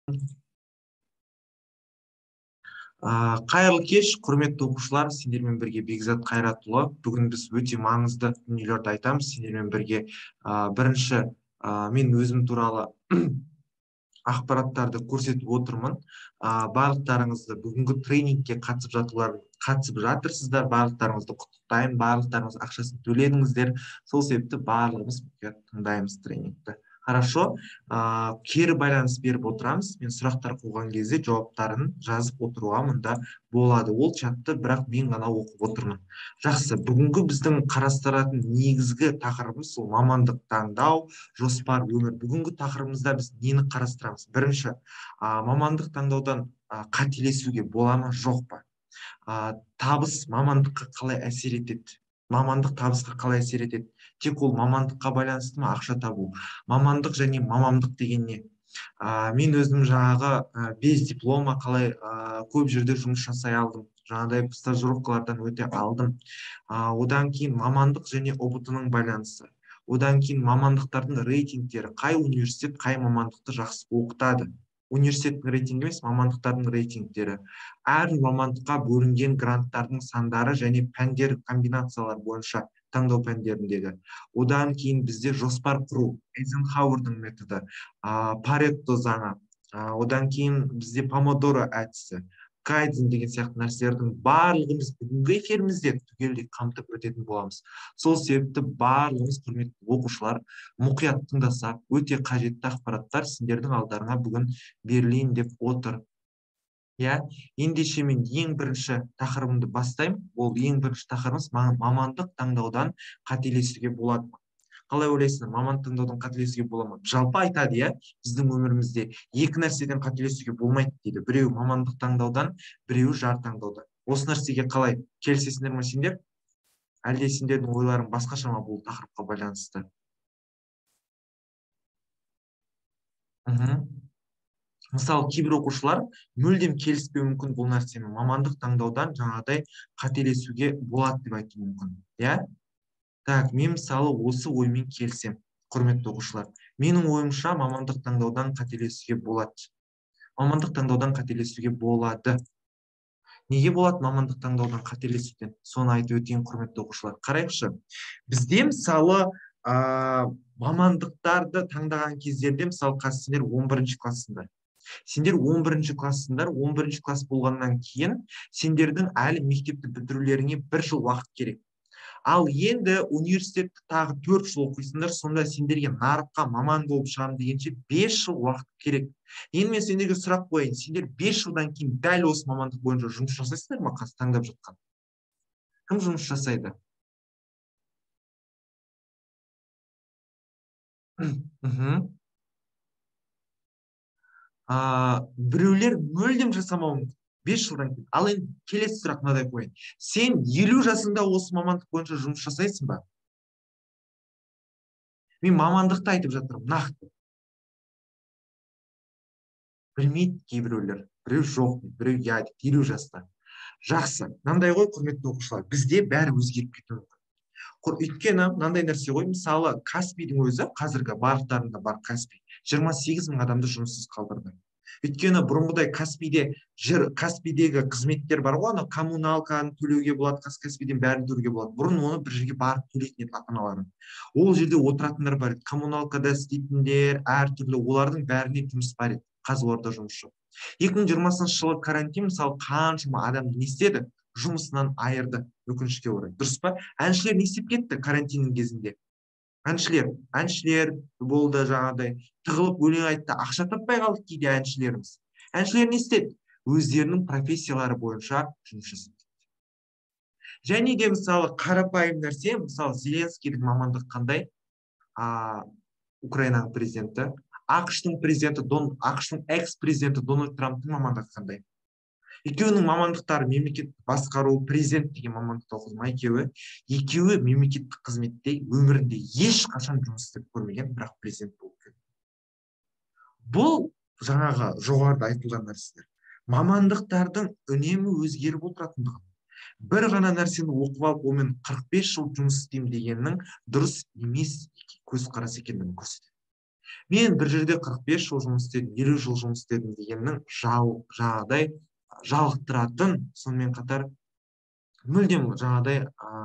Қайырлы кеш, құрметті оқушылар, сендермен бірге Бекзат Қайратұлы. Бүгін біз өте маңызды дүниелерді айтамыз. Сендермен бірге бірінші мен өзім туралы ақпараттарды көрсетіп отырмын. Барлықтарыңызды бүгінгі тренингке қатысып жатырсыздар. Барлықтарыңызды құттықтаймын. Барлықтарыңыз ақшасын төледіңіздер. Сол себепті барлығымыз тыңдаймыз тренингті. Хорошо. Кері байланыс беріп отырамыз. Мен сұрақтар қойған кезде жауаптарын жазып отыруға мында болады. Ол чатты бірақ мен ғана оқып отырмын. Жақсы. Бүгінгі біздің қарастыратын негізгі тақырыбымыз сол мамандық таңдау, жоспар, өмір. Бүгінгі тақырыбымызда біз нені қарастырамыз? Бірінші, мамандық таңдаудан қателесуге бола ма, жоқ па? Табыс мамандыққа қалай әсер етеді? Мамандық табысқа қалай әсер етеді? Тек ол мамандыққа байланысты ма, ақша табу? Мамандық және мамандық деген не? Мен өзім жаңағы без диплома қалай көп жерде жұмыс жасай алдым. Жаңағыдай стажировкалардан өте алдым. Одан кейін мамандық және ұбт-ның байланысы. Одан кейін мамандықтардың рейтингтері. Қай университет қай мамандықты жақсы оқытады? Университеттің рейтингі емес, мамандықтардың рейтингтері. Әр мамандыққа бөлінген гранттардың сандары және пәндер комбинациялар бойынша таңдау пәндеріндегі. Одан кейін бізде жоспар құру, Эйзенхауэрдің методы, Паретто заңы, одан кейін бізде помодоро әдісі, кайдзен деген сияқты нәрселердің барлығымыз бүгінгі эфирімізде түгелдей қамтып өтетін боламыз. Сол себепті барлығымыз, құрметті оқушылар, мұқият тыңдасақ, өте қажетті ақпараттар сендердің алдарыңа бүгін берілейін деп отыр. Ендеше мен ең бірінші тақырыбымды бастаймын. Ол ең бірінші тақырыбымыз мамандық таңдаудан қателесуге болады ма? Қалай ойлайсыңдар, мамандық таңдаудан қателесуге бола ма? Жалпы айтады, біздің өмірімізде екі нәрседен қателесуге болмайды дейді. Біреуі мамандық таңдаудан, біреуі жар таңдаудан. Осы нәрсеге қалай келісесіңдер ме сендер? Әлде сендердің ойларың басқаша ма бұл тақырыпқа байланысты? Мысалы, кейбір оқушылар мүлдем келіспеуі мүмкін бұл нәрсені. Мамандық таңдаудан жаңағыдай қателесуге болады деп айтуы мүмкін. Так, мен мысалы осы оймен келсем, құрметті оқушылар. Менің ойымша мамандық таңдаудан қателесуге болады. Мамандық таңдаудан қателесуге болады. Неге болады мамандық таңдаудан қателесуден? Соны айтып өтейін, құрметті оқушылар. Қарайықшы. Бізде мысалы мамандықтарды таңдаған кездерде, мысалы қазір сендер 11-ші классыңдар. Сендер 11-ші классыңдар, 11-ші класс болғаннан кейін сендердің әлі мектепті бітірулеріңе 1 жыл уақыт керек. Ал енді университетті тағы 4 жыл оқисыңдар, сонда сендерге нарыққа маман болып шығамын дегенше 5 жыл уақыт керек. Енді мен сендерге сұрақ қояйын, сендер 5 жылдан кейін дәл осы мамандық бойынша жұмыс жасайсыңдар ма, қазір таңдап жатқан? Кім жұмыс жасайды? Біреулер мүлдем жасамауы мүмкін 5 жылдан кейін. Ал енді келесі сұрақ мынадай қояйын. Сен 50 жасыңда осы мамандық бойынша жұмыс жасайсың ба? Мен мамандықты айтып жатырмын, нақты. Білмейді кейбіреулер. Біреу жоқ, біреу дейді, 50 жаста. Жақсы. Мынандай ғой, құрметті оқушылар, бізде бәрі өзгеріп кетуі мүмкін. Өйткені мынандай нәрсе ғой, мысалы, Каспийдің өзі, қазіргі барлықтарында бар Каспий, 28 мың адамды жұмыссыз қалдырды. Өйткені бұрынғыдай Каспийдегі қызметтер бар ғой, коммуналканы төлеуге болады, Каспийден бәрін төлеуге болады. Бұрын оны бір жерге барып төлейтін еді ата-аналары. Ол жерде отыратындар бар еді, коммуналкада істейтіндер, әртүрлі, олардың бәріне жұмыс бар еді. Қазір оларда жұмыс жоқ. 2020 жылы карантин, мысалы, қаншама адамды не істеді? Жұмысынан айырды, өкінішке орай. Дұрыс па? Әншілер не істеп кетті карантиннің кезінде? Әншілер болды жаңағыдай, тығылып өлең айтты, ақша таппай қалды кейде әншілеріміз. Әншілер не істеді? Өздерінің профессиялары бойынша жұмыс жасады. Және де мысалы қарапайым нәрсе, мысалы Зеленскийдің мамандығы қандай? Украинаның президенті, ақш-тың экс-президенті Дональд Трамптың мамандығы қандай? Екеуінің мамандықтары мемлекеттік басқару, президент деген мамандықта оқыды ма екеуі мемлекеттік қызметте өмірінде ешқашан жұмыс істеп көрмеген, бірақ президент болып келді. Бұл жаңағы жоғарыда айтылған нәрселер. Мамандықтардың үнемі өзгеріп отыратындығы. Бір ғана нәрсені оқып алып, онымен 45 жыл жұмыс істеймін дегеннің дұрыс емес көзқарас екендігін көрсетеді. Мен бір жерде 45 жыл жұмыс істедім, 50 жыл жұмыс істедім дегеннің жаңағыдай жалықтыратын, сонымен қатар мүлдем жаңағыдай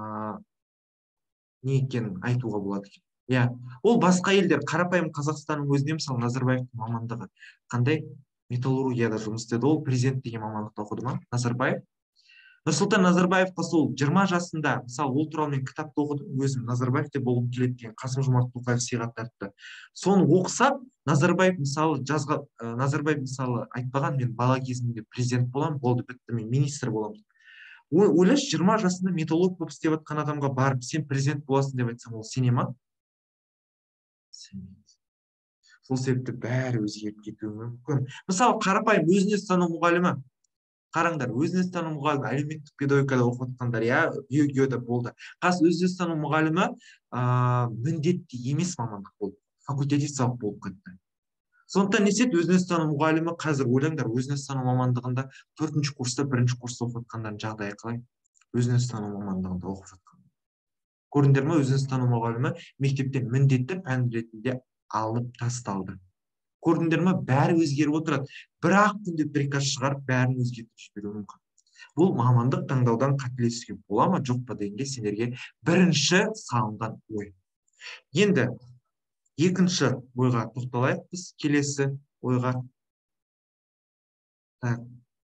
не екенін айтуға болады екен. Иә, ол басқа елдер, қарапайым Қазақстанның өзінде мысалы Назарбаевтың мамандығы қандай? Металлургияда жұмыс істеді, ол президент деген мамандықта оқыды ма Назарбаев? Нұрсұлтан Назарбаевқа сол 20 жасында, мысалы ол туралы мен кітапты оқыдым, өзім Назарбаев деп болғым келеді деген Қасым-Жомарт Тоқаев сыйға тартты. Соны оқысам, Назарбаев мысалы айтпаған, мен бала кезімде президент боламын, болды бітті, мен министр боламын. Ойлашы, 20 жасында металлург болып істеп жатқан адамға барып, сен президент боласың деп айтсам, ол сене ма? Сенбейді. Сол себепті бәрі өзгеріп кетуі мүмкін. Мысалы қарапайым өзіне ұстану мұғалімі, қараңдар, өзіне ұстану мұғалімі әлеуметтік педагогикада оқып жатқандар, иә, биогеода болды. Қазір өзіне ұстану мұғалімі міндетті емес мамандық болды, факультатив сабақ болып кетті. Сондықтан не істеді, өзіне ұстану мұғалімі, қазір ойлаңдар, өзіне ұстану мамандығында 4-ші курста 1-ші курста оқып жатқандардың жағдайы қалай? Өзіне ұстану мамандығында оқып жатқан. Көрдіңдер ме, өзіне ұстану мұғалімі мектептен міндетті пән ретінде алынып тасталды. Көрдіңдер ме, бәрі өзгеріп отырады. Бір-ақ күнде приказ шығарып, бәрін өзгертіп жіберуі мүмкін. Бұл мамандық таңдаудан қателесуге бола ма, жоқ па дегенге сендерге бірінші салынған ой. Енді екінші ойға тоқталайық біз, келесі ойға. Так,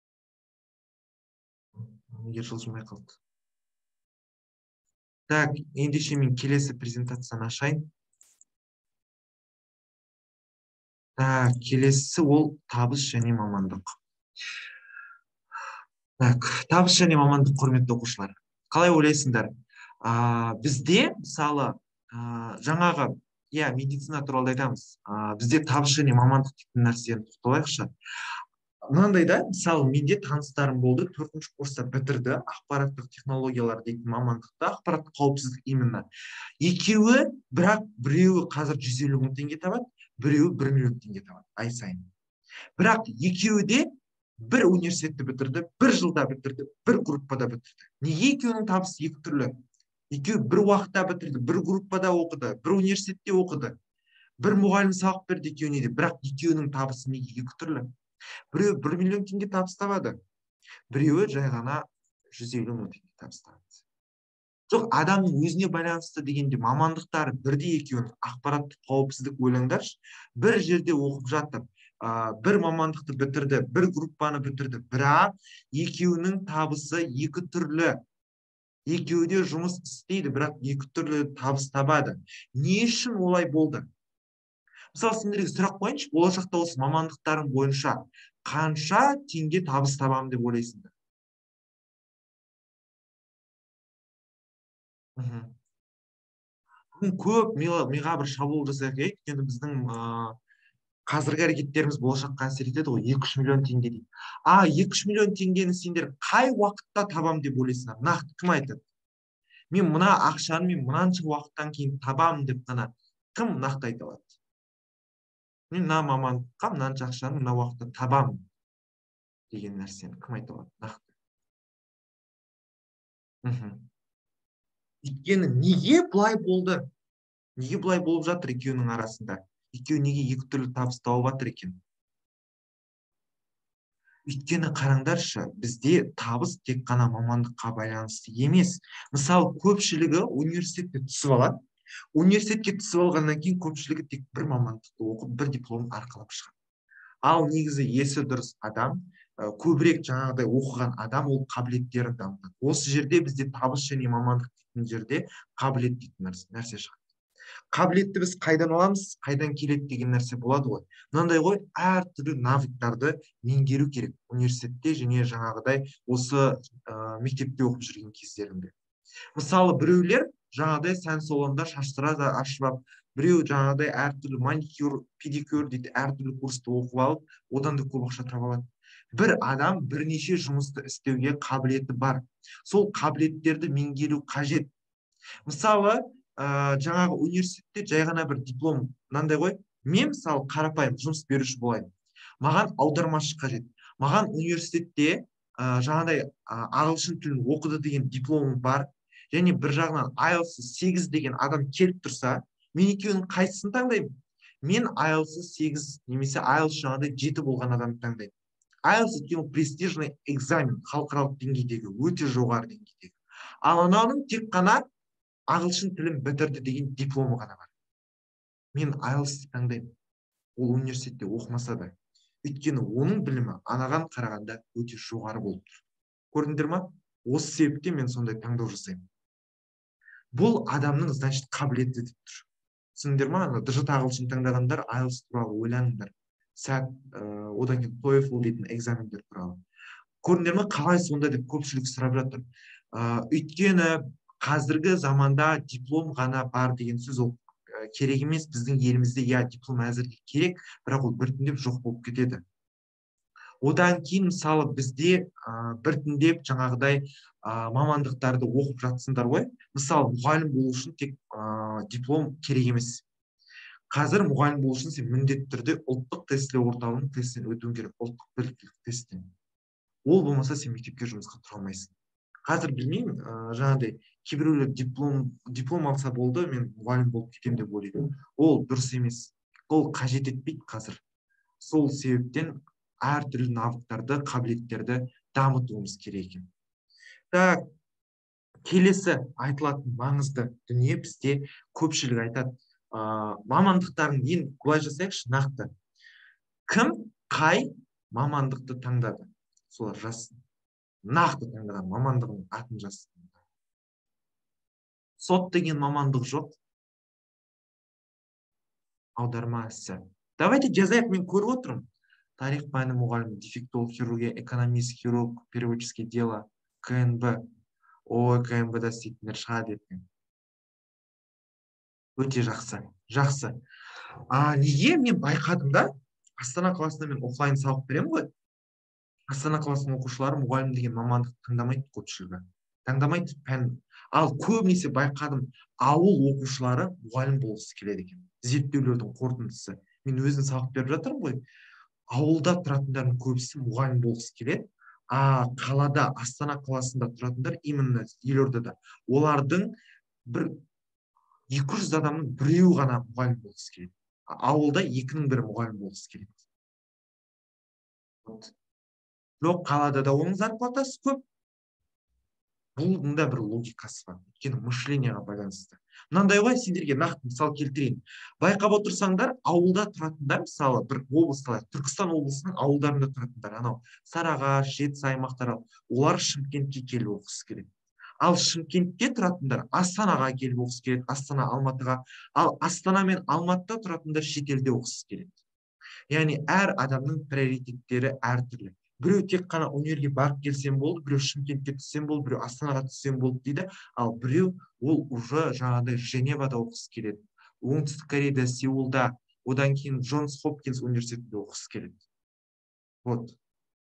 неге жылжымай қалды? Так, ендеше мен келесі презентацияны ашайын. Так, келесі ол табыс және мамандық. Так, табыс және мамандық, құрметті оқушылар. Қалай ойлайсыңдар? Бізде, мысалы, жаңағы, иә, медицина туралы айтамыз. Бізде табыс және мамандық дейтін нәрсені тоқталайықшы. Мынандай да, мысалы, менде таныстарым болды, 4-ші курста бітірді, ақпараттық технологиялар дейтін мамандықта, ақпараттық қауіпсіздік именно. Екеуі, бірақ біреуі қазір 150 мың теңге табады, біреуі 1 миллион теңге табады ай сайын. Бірақ екеуі де бір университетті бітірді, бір жылда бітірді, бір группада бітірді. Неге екеуінің табысы екі түрлі? Екеуі бір уақытта бітірді, бір группада оқыды, бір университетте оқыды, бір мұғалім сабақ берді екеуіне де, бірақ екеуінің табысы неге екі түрлі? Біреуі 1 миллион теңге табыс табады, біреуі жай ғана 150 мың теңге табыс табады. Жоқ, адамның өзіне байланысты дегенде мамандықтары бірдей екеуінің. Ақпараттық қауіпсіздік ойлаңдаршы, бір жерде оқып жатып, бір мамандықты бітірді, бір группаны бітірді, бірақ екеуінің табысы екі түрлі. Екеуі де жұмыс істейді, бірақ екі түрлі табыс табады. Не үшін олай болды? Мысалы, сендерге сұрақ қойыншы, болашақта осы мамандықтарың бойынша қанша теңге табыс табамын деп ойлайсыңдар? Көп миға бір шабуыл жасайық, өйткені біздің қазіргі әрекеттеріміз болашаққа әсер етеді ғой, 2-3 миллион теңге дейді. 2-3 миллион теңгені сендер қай уақытта табам деп ойлайсыңдар? Нақты кім айтады? Мен мына ақшаны мен мынанша уақыттан кейін табамын деп қана кім нақты айта алады? Мен мына мамандыққа мынанша ақшаны мына уақытта табамын деген нәрсені кім айта алады нақты? Өйткені неге бұлай болды? Неге бұлай болып жатыр екеуінің арасында? Екеуі неге екі түрлі табыс тауып жатыр екен? Өйткені қараңдаршы, бізде табыс тек қана мамандыққа байланысты емес. Мысалы, көпшілігі университетке түсіп алады. Университетке түсіп алғаннан кейін көпшілігі тек бір мамандықты оқып, бір диплом арқалап шығады. Ал негізі есі дұрыс адам, көбірек жаңағыдай оқыған адам, ол қабілеттерін дамытады. Осы жерде бізде табыс және мамандық дейтін жерде қабілет дейтін нәрсе шығады. Қабілетті біз қайдан аламыз, қайдан келеді деген нәрсе болады ғой. Мынандай ғой, әртүрлі навыктарды меңгеру керек университетте және жаңағыдай осы мектепте оқып жүрген кездерінде. Мысалы, біреулер жаңағыдай сән салонында шаштырады ашып алып, біреу жаңағыдай әртүрлі маникюр, педикюр дейді, әртүрлі курсты оқып алып, одан да көп ақша таба алады. Бір адам бірнеше жұмысты істеуге қабілеті бар. Сол қабілеттерді меңгеру қажет. Мысалы, жаңағы университетте жай ғана бір диплом, мынандай ғой, мен мысалы қарапайым жұмыс беруші болайын. Маған аудармашы қажет. Маған университетте жаңағыдай ағылшын тілін оқыды деген дипломым бар. Және бір жағынан IELTS 8 деген адам келіп тұрса, мен екеуінің қайсысын таңдаймын? Мен IELTS 8 немесе IELTS жаңағыдай 7 болған адамды таңдаймын. IELTS өйткені престижный экзамен, халықаралық деңгейдегі, өте жоғары деңгейдегі. Ал ананың тек қана ағылшын тілін бітірді деген дипломы ғана бар. Мен IELTS таңдаймын. Ол университетте оқымаса да. Өйткені оның білімі анаған қарағанда өте жоғары болып тұр. Көрдіңдер ма? Осы себептен мен сондай таңдау жасаймын. Бұл адамның, значит, қабілеті деп тұр. Түсіндіңдер ма? Дж ағылшын таңдағандар IELTS туралы ойланыңдар. Сәт, одан кейін TOEFL дейтін экзамендер туралы. Көрдіңдер ма? Қалай сонда деп көпшілік сұрап жатыр. Өйткені қазіргі заманда диплом ғана бар деген сөз ол керек емес. Біздің елімізде диплом әзірге керек, бірақ ол біртіндеп жоқ болып кетеді. Одан кейін мысалы бізде біртіндеп жаңағыдай мамандықтарды оқып жатсыңдар ғой. Мысалы мұғалім болу үшін тек диплом керек емес. Қазір мұғалім болу үшін сен міндетті түрде ұлттық тестілеу орталығының тестінен өтуің керек, ұлттық біліктілік тестінен. Ол болмаса сен мектепке жұмысқа тұра алмайсың. Қазір білмеймін, жаңағыдай кейбіреулер диплом алса болды, мен мұғалім болып кетемін деп ойлайды. Ол дұрыс емес. Ол қажет етпейді қазір. Сол себептен әртүрлі навыктарды, қабілеттерді дамытуымыз керек екен. Так, келесі айтылатын маңызды дүние бізде көпшілік айтады. Мамандықтарын ең былай жасайықшы, нақты. Кім қай мамандықты таңдады? Солар жазсын. Нақты таңдаған мамандығының атын жазсын. Сот деген мамандық жоқ. Аударма ісі. Давайте жазайық, мен көріп отырмын. Тарих пәні мұғалімі, дефектолог хирургия, экономист, хирург, переводческое дело, КНБ. Ой, КНБ-да істейтіндер шығады ертең. Өте жақсы. Жақсы. Неге мен байқадым да, Астана қаласында мен офлайн сабақ беремін ғой. Астана қаласының оқушылары мұғалім деген мамандық таңдамайды көпшілігі. Таңдамайды пән. Ал көбінесе байқадым, ауыл оқушылары мұғалім болғысы келеді екен. Зерттеулердің қорытындысы. Мен өзім сабақ беріп жатырмын ғой. Ауылда тұратындардың көбісі мұғалім болғысы келеді. Қалада, Астана қаласында тұратындар, именно елордада, олардың бір 200 адамның біреуі ғана мұғалім болғысы келеді. Ауылда 2-ның бірі мұғалім болғысы келеді. Жоқ, қалада да оның зарплатасы көп. Бұның да бір логикасы бар. Өйткені мышленияға байланысты. Мынандай ғой, сендерге нақты мысал келтірейін. Байқап отырсаңдар, ауылда тұратындар, мысалы, бір облыстар, Түркістан облысының ауылдарында тұратындар, анау Сарыағаш, Жетісай аймақтары, олар Шымкентке келіп оқығысы келеді. Ал Шымкентте тұратындар Астанаға келіп оқығысы келеді, Астана, Алматыға. Ал Астана мен Алматыда тұратындар шетелде оқығысы келеді. Яғни әр адамның приоритеттері әртүрлі. Біреу тек қана универге барып келсем болды, біреу Шымкентке түссем болды, біреу Астанаға түссем болды дейді. Ал біреу ол уже жаңағыдай Женевада оқығысы келеді. Оңтүстік Кореяда, Сеулда, одан кейін Джонс Хопкинс университетінде оқығысы келеді. Вот.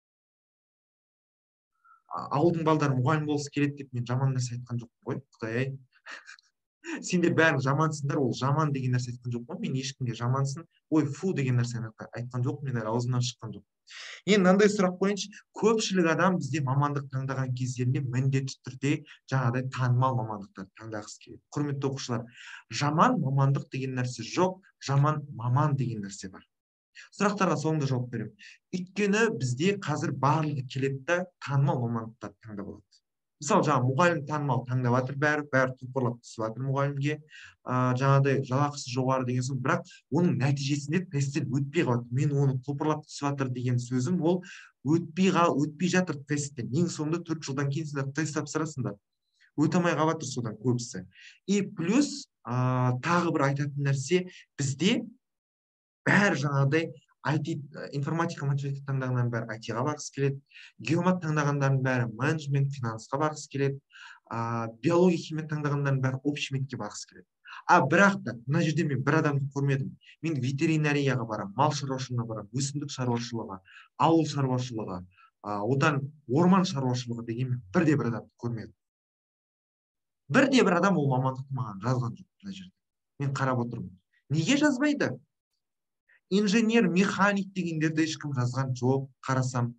Ауылдың балдары мұғалім болғысы келеді деп мен жаман нәрсе айтқан жоқпын ғой, Құдай-ай. Сендер бәрің жамансыңдар, ол жаман деген нәрсе айтқан жоқпын. Мен ешкімге жамансын, ой, фу деген нәрсе айтқан жоқпын, мен әлі аузымнан шыққан жоқпын. Енді мынандай сұрақ қойыншы, көпшілік адам бізде мамандық таңдаған кездерінде міндетті түрде жаңағыдай танымал мамандықтарды таңдағысы келеді. Құрметті оқушылар, жаман мамандық деген нәрсе жоқ, жаман маман деген нәрсе бар. Сұрақтарға соңында жауап беремін. Өйткені бізде қазір барлығы келеді да танымал мамандықтарды таңдап алады. Мысалы, мұғалім танымал таңдап жатыр, бәрі топырлап түсіп жатыр мұғалімге. Жаңағыдай жалақысы жоғары деген соң, бірақ оның нәтижесінде тесттен өтпей қалады. Мен оны топырлап түсіп жатыр деген сөзім, ол өтпей жатыр тесттен. Ең соңында 4 жылдан кейін сендер тест тапсырасыңдар. Өте алмай қалып жатыр содан көбісі. И плюс тағы бір айтатын нәрсе, бізде бәрі жаңағыдай информатика, математика таңдағандардың бәрі IT-ға барғысы келеді, геомат таңдағандардың бәрі менеджмент, финансқа барғысы келеді, биология, химия таңдағандардың бәрі общеметке барғысы келеді. Бірақ та мына жерде мен бір адамды көрмедім. Мен ветеринарияға барам, мал шаруашылығына барам, өсімдік шаруашылығы, ауыл шаруашылығы, одан орман шаруашылығы деген бірде бір адамды көрмедім. Бірде бір адам ол мамандықты маған жазған жоқ мына жерде. Мен қарап отырмын. Неге жазбайды? Инженер, механик дегендерді ешкім жазған жоқ, қарасам.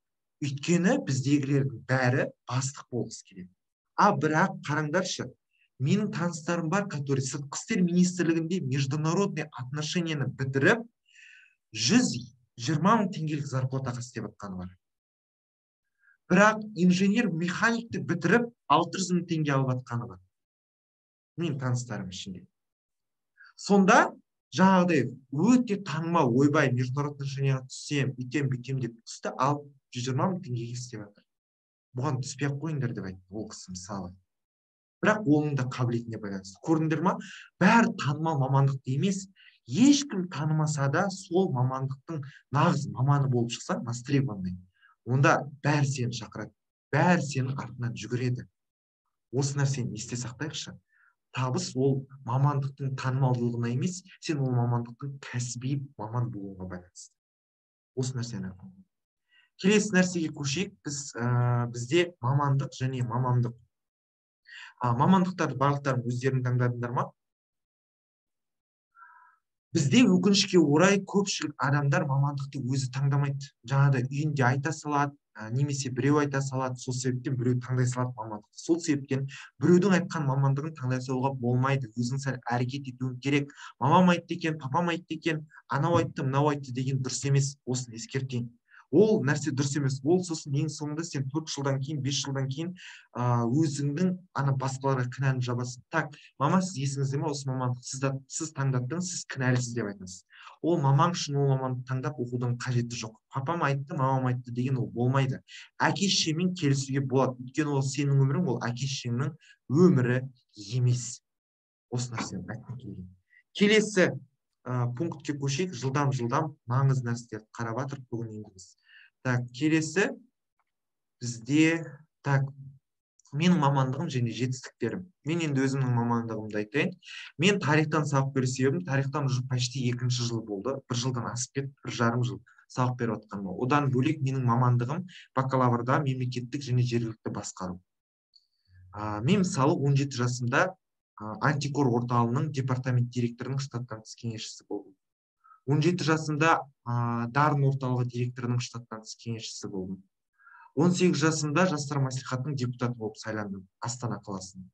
Өйткені біздегілердің бәрі бастық болғысы келеді. Бірақ қараңдаршы, менің таныстарым бар, которые сыртқы істер министрлігінде международный отношенияны бітіріп 120 мың теңгелік зарплатаға істеп жатқаны бар. Бірақ инженер механикті бітіріп 600 мың теңге алып жатқаны бар. Менің таныстарым ішінде. Сонда жаңағыдай өте танымал ойбай международный отношенияға түссем, бүйтем деп түсті, ал 120 мың теңгеге істеп жатыр. Бұған түспей ақ қойыңдар деп айтты ол кісі мысалы. Бірақ оның да қабілетіне байланысты. Көрдіңдер ма? Бәрі танымал мамандықты емес, ешкім танымаса да сол мамандықтың нағыз маманы болып шықса, востребованный, онда бәрі сені шақырады, бәрі сенің артынан жүгіреді. Осы нәрсені есте сақтайықшы. Табыс ол мамандықтың танымалдылығына емес, сен ол мамандықтың кәсіби маман болуға байланысты. Осы нәрсені. Келесі нәрсеге көшейік. Бізде мамандық және мамандық. Мамандықтарды барлықтарың өздерің таңдадыңдар ма? Бізде өкінішке орай көпшілік адамдар мамандықты өзі таңдамайды. Жаңағыда үйінде айта салады, немесе біреу айта салады, сол себептен біреу таңдай салады мамандықты. Сол себептен біреудің айтқан мамандығын таңдай салуға болмайды. Өзің сәл әрекет етуің керек. Мамам айтты екен, папам айтты екен, анау айтты, мынау айтты деген дұрыс емес. Осыны ескертейін. Ол нәрсе дұрыс емес. Ол сосын ең соңында сен 4 жылдан кейін, 5 жылдан кейін өзіңнің басқаларға кінәні жабасың. Так, мама, сіз есіңізде ме, осы мамандықты сіз таңдаттыңыз, сіз кінәлісіз деп айтасыз. Ол мамаң үшін ол мамандықты таңдап оқудың қажеті жоқ. Папам айтты, мамам айтты деген ол болмайды. Әке шешеңмен келісуге болады. Өйткені ол сенің өмірің, ол әке шешеңнің өмірі емес. Осы нәрсені айтқым келген. Келесі пунктке көшейік. Жылдам маңызды нәрселерді қарап жатырмыз бүгін енді. Так, келесі бізде менің мамандығым және жетістіктерім. Мен енді өзімнің мамандығымды айтайын. Мен тарихтан сабақ беру себебім, тарихтан уже почти 2-ші жыл болды. 1 жылдан асып кетті, 1,5 жыл сабақ беріп жатқаныма. Одан бөлек менің мамандығым бакалаврда мемлекеттік және жергілікті басқару. Мен мысалы 17 жасымда антикор орталығының департамент директорының штаттан тыс кеңесшісі болдым. 17 жасымда дарын орталығы директорының штаттан тыс кеңесшісі болдым. 18 жасымда жастар мәслихатының депутаты болып сайландым Астана қаласының.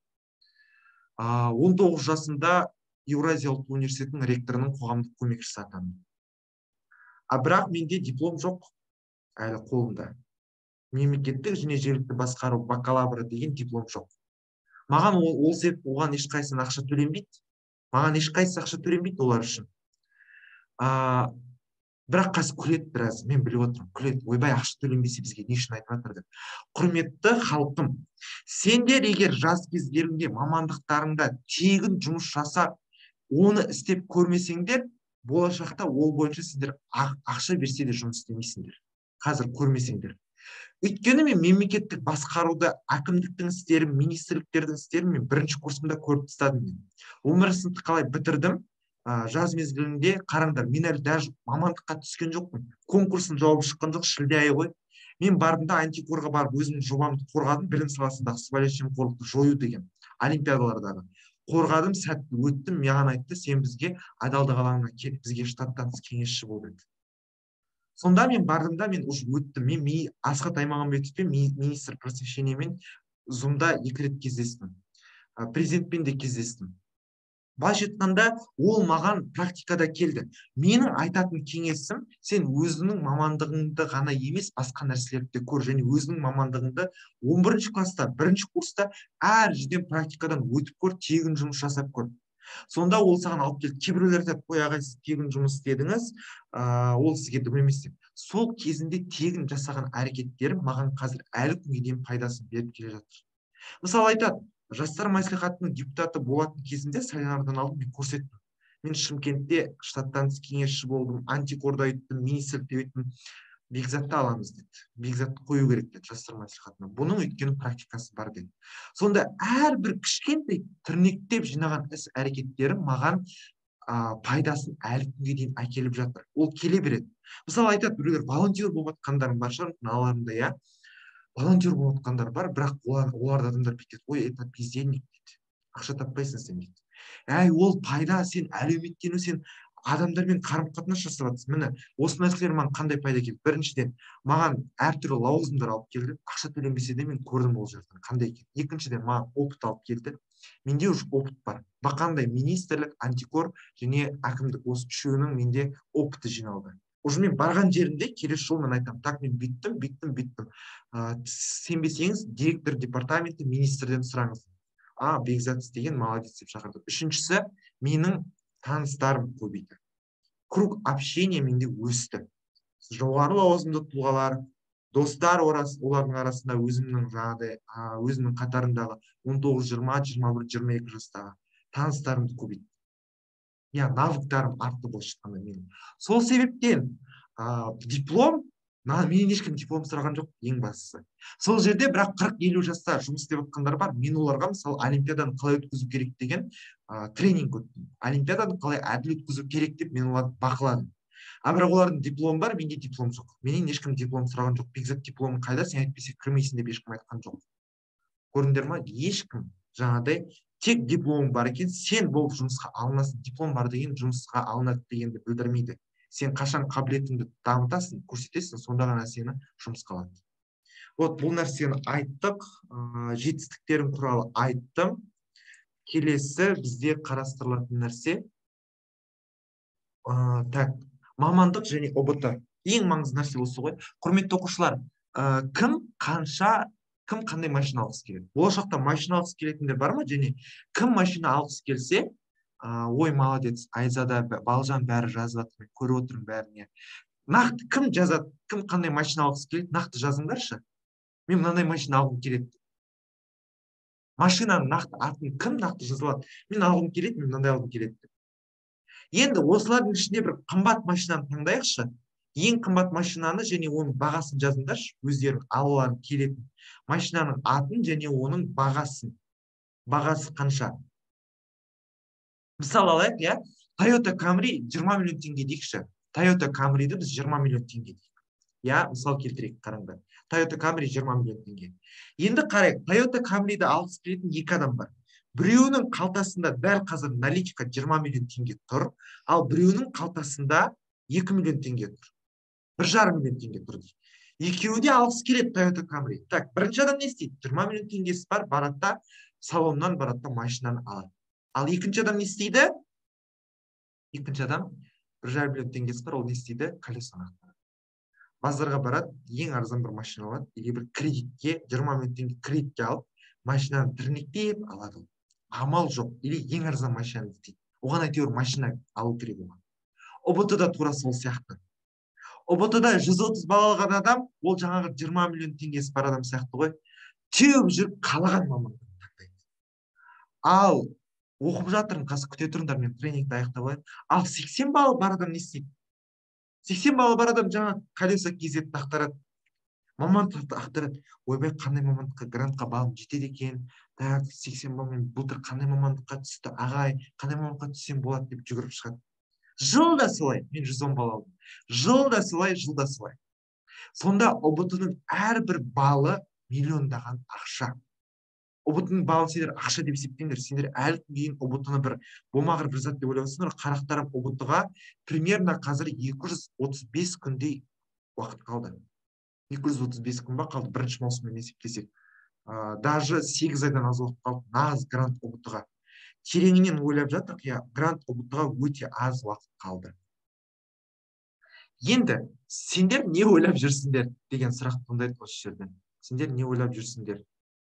19 жасымда Еуразия ұлттық университетінің ректорының қоғамдық көмекшісі атандым. Бірақ менде диплом жоқ әлі қолымда. Мемлекеттік және жергілікті басқару бакалавры деген диплом жоқ. Маған ол себеп оған ешқайсысы ақша төленбейді. Маған ешқайсысы ақша төленбейді олар үшін. Бірақ қазір күледі біраз, мен біліп отырмын, күледі. Ойбай, ақша төленбесе бізге не үшін айтып жатыр деп. Құрметті халқым, сендер егер жас кездеріңде мамандықтарыңда тегін жұмыс жасап, оны істеп көрмесеңдер, болашақта ол бойынша сіздер ақша берсе де жұмыс істемейсіңдер. Қазір көрмесеңдер. Өйткені мен мемлекеттік басқаруды, әкімдіктің істерін, министрліктердің істерін мен 1-ші курсымда көріп тастадым. 11 сыныпты қалай бітірдім? Жаз мезгілінде қараңдар, мен әлі даже мамандыққа түскен жоқпын. Конкурстың жауабы шыққан жоқ, шілде айы ғой. Мен бардым да антикорға барып өзімнің жобамды қорғадым, білім саласындағы сыбайлас жемқорлықты жою деген олимпиадалардағы. Қорғадым, сәтті өттім, маған айтты, сен бізге адалдық алаңына кел, бізге штаттан тыс кеңесші бол деді. Сонда мен бардым да, мен уже өттім. Мен Асхат Аймағамбетовпен, министр просвещениемен Зумда 2 рет кездестім. Президентпен де кездестім. Былайша айтқанда, ол маған практикада келді. Менің айтатын кеңесім, сен өзіңнің мамандығыңды ғана емес, басқа нәрселерді де көр, және өзіңнің мамандығыңды 11-ші класста, 1-ші курста әр жерден практикадан өтіп көр, тегін жұмыс жасап көр. Сонда ол саған алып келді. Кейбіреулер айтады, қой ағай, сіз тегін жұмыс істедіңіз, ол сізге дұрыс емес деп. Сол кезінде тегін жасаған әрекеттерім маған қазір әлі күнге дейін пайдасын беріп келе жатыр. Мысалы айтады, жастар мәслихатының депутаты болатын кезінде сайланардан алдын мен көрсеттім. Мен Шымкентте штаттан тыс кеңесші болдым, антикорда өттім, министрлікте өттім. Бекзатты аламыз деді. Бекзатты қою керек деді жастар мәслихатына. Бұның өйткені практикасы бар деді. Сонда әрбір кішкентай тірнектеп жинаған іс әрекеттерім маған пайдасын әлі күнге дейін әкеліп жатыр. Ол келе береді. Мысалы айтады, біреулер волонтер болып жатқандарың бар шығар, мыналарында я. Волонтер болып жатқандар бар, бірақ оларды адамдар бүйтеді. Ой, это бездельник дейді. Ақша таппайсың сен дейді. Ол пайда, сен әлеуметтену, сен адамдармен қарым-қатынас жасап жатырсыз. Міне осы нәрселер маған қандай пайда келді? Біріншіден, маған әртүрлі лауазымдар алып келді. Ақша төленбесе де мен көрдім ол жерден қандай екенін. Екіншіден, маған опыт алып келді. Менде уже опыт бар. Қандай министрлік, антикор және әкімдік, осы үшеуінің менде опыты жиналды. Уже мен барған жерімде келесі жолы мен айтамын, так мен бүйттім. Сенбесеңіз, директор департаменті, министрден сұраңыз. Бекзат істеген, молодец деп шақырды. Үшіншісі, менің таныстарым көбейді. Круг общения менде өсті. Жоғары лауазымды тұлғалар, достар олардың арасында өзімнің жаңағыдай, өзімнің қатарындағы 19-20, 21, 22 жастағы таныстарымды көбейді. Навыктарым артты былайша айтқанда менің. Сол себептен диплом, менен ешкім диплом сұраған жоқ, ең бастысы. Сол жерде бірақ 40-50 жаста жұмыс істеп жатқандар бар. Мен оларға мысалы олимпиаданы қалай өткізу керек деген тренинг өттім. Олимпиаданы қалай әділ өткізу керек деп мен оларды бақыладым. Бірақ олардың дипломы бар, менде диплом жоқ. Менен ешкім диплом сұраған жоқ. Бекзат дипломың қайда, сен әйтпесе кірмейсің деп ешкім айтқан жоқ. Көрдіңдер ма? Ешкім жаңағыдай тек диплом бар екен, сен болып жұмысқа алынасың. Диплом бар деген жұмысқа алынады дегенді білдірмейді. Сен қашан қабілетіңді дамытасың, көрсетесің, сонда ғана сені жұмысқа алады. Бұл нәрсені айттық, жетістіктерім туралы айттым. Келесі бізде қарастырылатын нәрсе мамандық және ОБТ. Ең маңызды нәрсе осы ғой. Құрметті оқушылар, кім қандай машина алғысы келеді? Болашақта машина алғысы келетіндер бар ма? Және кім машина алғысы келсе, ой, молодец, Айзада, Балжан бәрі жазып жатыр, мен көріп отырмын бәріне. Нақты кім жазады, кім қандай машина алғысы келеді, нақты жазыңдаршы. Мен мынандай машина алғым келеді. Машинаның нақты атын кім нақты жазылады? Мен алғым келеді, мен мынандай алғым келеді. Енді осылардың ішінде бір қымбат машинаны таңдайықшы. Ең қымбат машинаны және оның бағасын жазыңдаршы, өздерің алуларың келетін машинаның атын және оның бағасын. Бағасы қанша? Мысалы алайық, Toyota Camry 20 миллион теңге дейікші. Toyota Camry'ді біз 20 миллион теңге дейік. Мысал келтірейік, қараңдар. Toyota Camry 20 миллион теңге. Енді қарайық, Toyota Camry'ді алғысы келетін екі адам бар. Біреуінің қалтасында дәл қазір наличка 20 миллион теңге тұр, ал біреуінің қалтасында 2 миллион теңге тұр. 1,5 миллион теңге тұр. Екеуі де алғысы келеді Toyota Camry. Так, бірінші адам не істейді? 20 миллион теңгесі бар, баратта салоннан баратта машинаны алады. Ал екінші адам не істейді? Екінші адам 1,5 миллион теңгесі бар, ол не істейді? Колесоны ақтарады. Базарға барады, ең арзан бір машина алады, или бір кредитке 20 миллион теңге кредитке алып, машинаны тірнектеп алады. Амал жоқ, или ең арзан машинаны істейді. Оған әйтеуір машина алу керек оған. ОБТ-да тура сол сияқты. ОБТ-да 130 балл алған адам, ол жаңағы 20 миллион теңгесі бар адам сияқты ғой. Теуіп жүріп қалаған мамандығын таңдайды. Ал оқып жатырмын, қазір күте тұрыңдар, мен тренингті аяқтап алайын. Ал 80 балл бар адам не істейді? 80 балл бар адам жаңа колеса кезетті ақтарады. Мамандықты ақтарады. Ойбай, қандай мамандыққа грантқа балым жетеді екен? 80 балмен былтыр қандай мамандыққа түсті? Ағай, қандай мамандыққа түссем болады деп жүгіріп шығады. Жылда солай, мен 110 балл алдым. Жылда солай. Сонда ОБТ-ның әрбір баллы миллиондаған ақша. ОБТ-ның балын сендер ақша деп есептеңдер. Сендер әлі күнге дейін ОБТ-ны бір болмағыр бір зат деп ойлайсыңдар. Қарақтарым, ОБТ-ға примерно қазір 235 күндей уақыт қалды. 235 күн ба қалды, бірінші маусыммен есептесек. Даже 8 айдан аз уақыт қалды. Нағыз грант ОБТ-ға. Тереңінен ойлап жатырық, грант ОБТ-ға өте аз уақыт қалды. Енді сендер не ойлап жүрсіңдер деген сұрақ туындайды осы жерден. Сендер не ойлап жүрсіңдер?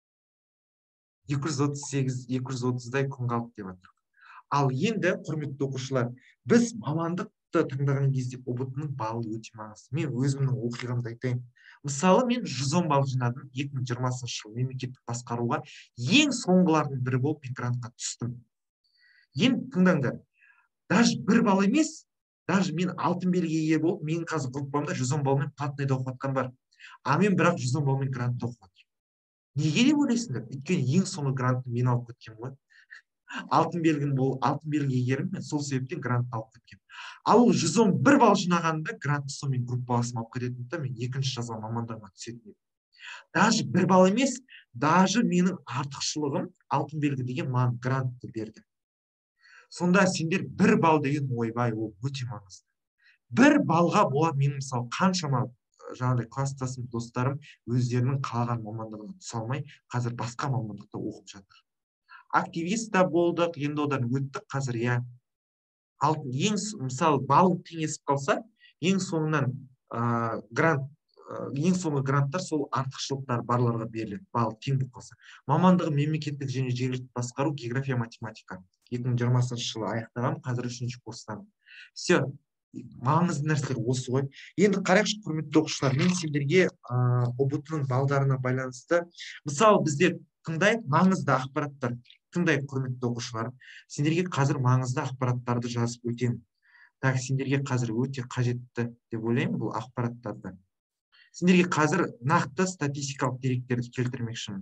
238-230-дай күн қалды деп жатыр. Ал енді, құрметті оқушылар, біз мамандықты таңдаған кезде ОБТ-ның баллы өте маңызды. Мен өзімнің оқиғамды айтайын. Мысалы, мен 110 балл жинадым 2020 жылы мемлекеттік басқаруға. Ең соңғылардың бірі болып мен грантқа түстім. Енді тыңдаңдар, даже бір балл емес, даже мен алтын белгіге ие болып, мен қазір группамда 110 баллмен платныйда оқып жатқан бар. Мен бірақ 110 баллмен грантта оқып жатырмын. Неге деп ойлайсыңдар? Өйткені ең соңғы грантты мен алып кеткен ғой. Алтын белгі иегерім, мен сол себептен грантты алып кеткен. Ал 111 балл жинағанда грантты сонымен группаласым алып кететін, мен екінші жазған мамандығыма түсетін едім. Даже бір балл емес, даже менің артықшылығым алтын белгі деген маған грантты берді. Сонда сендер 1 балл деген ойбай, ол өте маңызды. 1 балға болады. Менің мысалы қаншама жаңағыдай класстасым, достарым өздерінің қалаған мамандығына түсе алмай, қазір басқа мамандықта оқып жатыр. Активист та болдық, енді одан өттік, қазір иә. Мысалы балл теңесіп қалса, ең соңынан грант, ең соңғы гранттар сол артықшылықтар барларға беріледі, балл тең болып қалса. Мамандығы мемлекеттік және жергілікті басқару, география, математика. 2020 жылы аяқтағам, қазір 3-ші курстамын. Все, маңызды нәрселер осы ғой. Енді қарайықшы, құрметті оқушылар, мен сендерге ұбт-ның балдарына байланысты, мысалы бізде тыңдайық маңызды ақпараттар. Тыңдайық, құрметті оқушылар, сендерге қазір маңызды ақпараттарды жазып өтемін. Так, сендерге қазір өте қажетті деп ойлаймын бұл ақпараттарды. Сендерге қазір нақты статистикалық деректерді келтірмекшімін.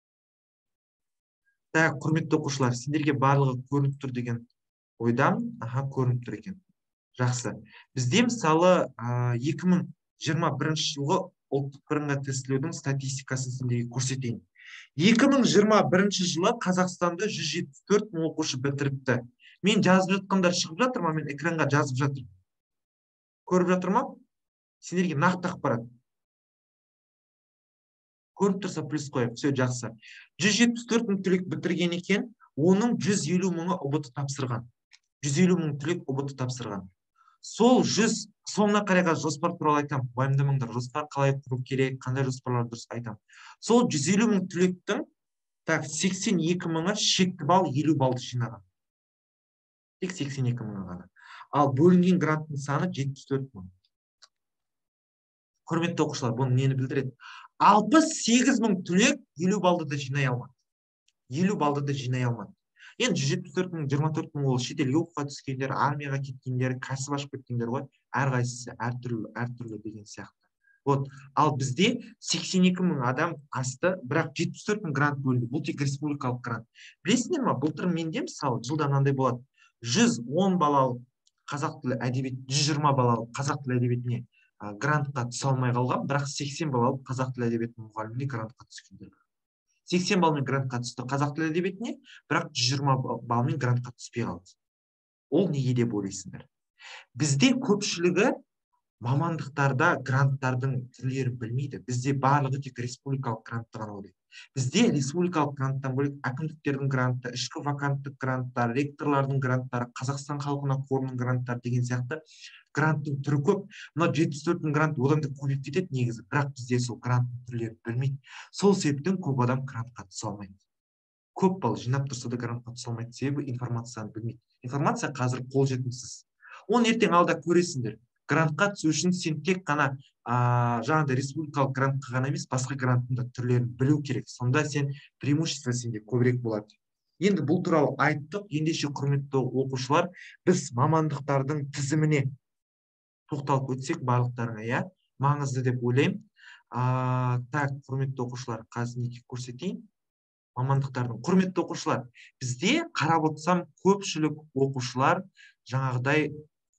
Так, құрметті оқушылар, сендерге барлығы көрініп тұр деген ойдамын. Аха, көрініп тұр екен. Жақсы. Бізде мысалы 2021 жылғы ұлттық бірыңғай тестілеудің статистикасын сендерге көрсетейін. 2021 жылы Қазақстанда 174 мың оқушы бітіріпті. Мен жазып жатқандар шығып жатыр ма? Мен экранға жазып жатыр. Көріп жатыр ма? Сендерге нақты ақпарат. Көріп тұрса плюс қойып, все жақсы. 174 мың түлек бітірген екен, оның 150 мыңы ұбт тапсырған. 150 мың түлек ұбт тапсырған. Сол 100, соңына қарайға жоспар туралы айтам. Уайымдамаңдар, жоспар қалай құру керек, қандай жоспарлар дұрыс айтам. Сол 150 мың түлектің 82 мыңы шекті балл, 50 баллды жинаған. Тек 82 мыңы ғана. Ал бөлінген гранттың саны 74 мың. Құрметті оқушылар, бұны нені білдіреді? 68 мың түлек 50 баллды да жинай алмады. 50 баллды да жинай алмады. Енді 174 мың, 24 мың ол шетелге оқуға түскендер, армияға кеткендер, кәсіп ашып кеткендер ғой. Әрқайсысы әртүрлі деген сияқты. Вот. Ал бізде 82 мың адам асты, бірақ 74 мың грант бөлді. Бұл тек республикалық грант. Білесіңдер ма, былтыр менде мысалы жылда мынандай болады. 110 балалы қазақ тілі әдебиет, 120 балалы қазақ тілі әдебиетіне грантқа түсе алмай қалған, бірақ 80 балалы қазақ тілі әдебиетінің мұғаліміне грантқа түскендер. 80 балмен грантқа түсті қазақ тілі әдебиетіне, бірақ 120 балмен грантқа түспей қалды. Ол неге деп ойлайсыңдар? Бізде көпшілігі мамандықтарда гранттардың түрлерін білмейді. Бізде барлығы тек республикалық грантты ғана ойлайды. Бізде республикалық гранттан бөлек әкімдіктердің гранты, ішкі ваканттық гранттар, ректорлардың гранттары, Қазақстан халқына қорының гранттары деген сияқты гранттың түрі көп. Мына 74 мың грант одан да көбейіп кетеді негізі, бірақ бізде сол гранттың түрлерін білмейді. Сол себептен көп адам грантқа түсе алмайды. Көп балл жинап тұрса да грантқа түсе алмайды, себебі информацияны білмейді. Информация қазір қолжетімсіз. Оны ертең алда көресіңдер. Грантқа түсу үшін сен тек қана жаңағыдай республикалық грантқа ғана емес, басқа гранттың да түрлерін білу керек. Сонда сен преимущество сенде көбірек болады. Енді бұл туралы айттық. Ендеше құрметті оқушылар, біз мамандықтардың тізіміне тоқталып өтсек барлықтарыңа, иә, маңызды деп ойлаймын. Так, құрметті оқушылар, қазір неге көрсетейін? Мамандықтардың. Құрметті оқушылар, бізде қарап отырсам көпшілік оқушылар жаңағыдай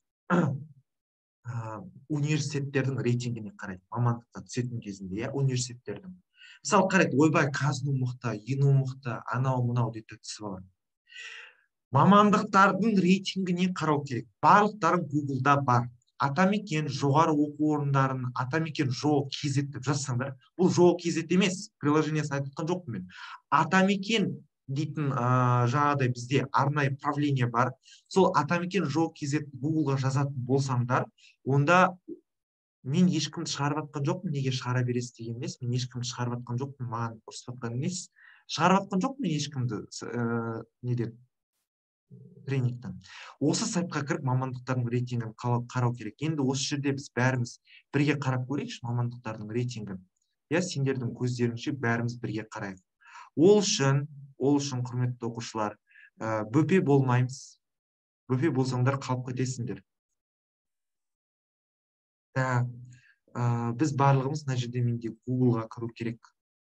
университеттердің рейтингіне қарайды, мамандыққа түсетін кезінде, иә, университеттердің. Мысалы қарайды, ойбай, Казну мықты, ИНУ мықты, анау мынау дейді түсіп алады. Мамандықтардың рейтингіне қарау керек. Барлықтарын Google-да бар. Атамекен жоғары оқу орындарын, Атамекен ЖО.кз деп жазсаңдар, бұл ЖО.кз емес, приложениесін айтып жатқан жоқпын мен. Атамекен дейтін жаңағыдай бізде арнайы правление бар. Сол Атамекен ЖО.кз Google-ға жазатын болсаңдар, онда мен ешкімді шығарып жатқан жоқпын, неге шығара бересіз деген емес, мен ешкімді шығарып жатқан жоқпын, маған ұрысып жатқан емес. Шығарып жатқан жоқпын мен ешкімді неден, тренингтен. Осы сайтқа кіріп мамандықтардың рейтингін қарау керек. Енді осы жерде біз бәріміз бірге қарап көрейікші мамандықтардың рейтингін. Я сендердің көздеріңше бәріміз бірге қарайық. Ол үшін құрметті оқушылар, бөпе болмаймыз. Бөпе болсаңдар қалып кетесіңдер. Біз барлығымыз мына жерде менде Google-ға кіру керек.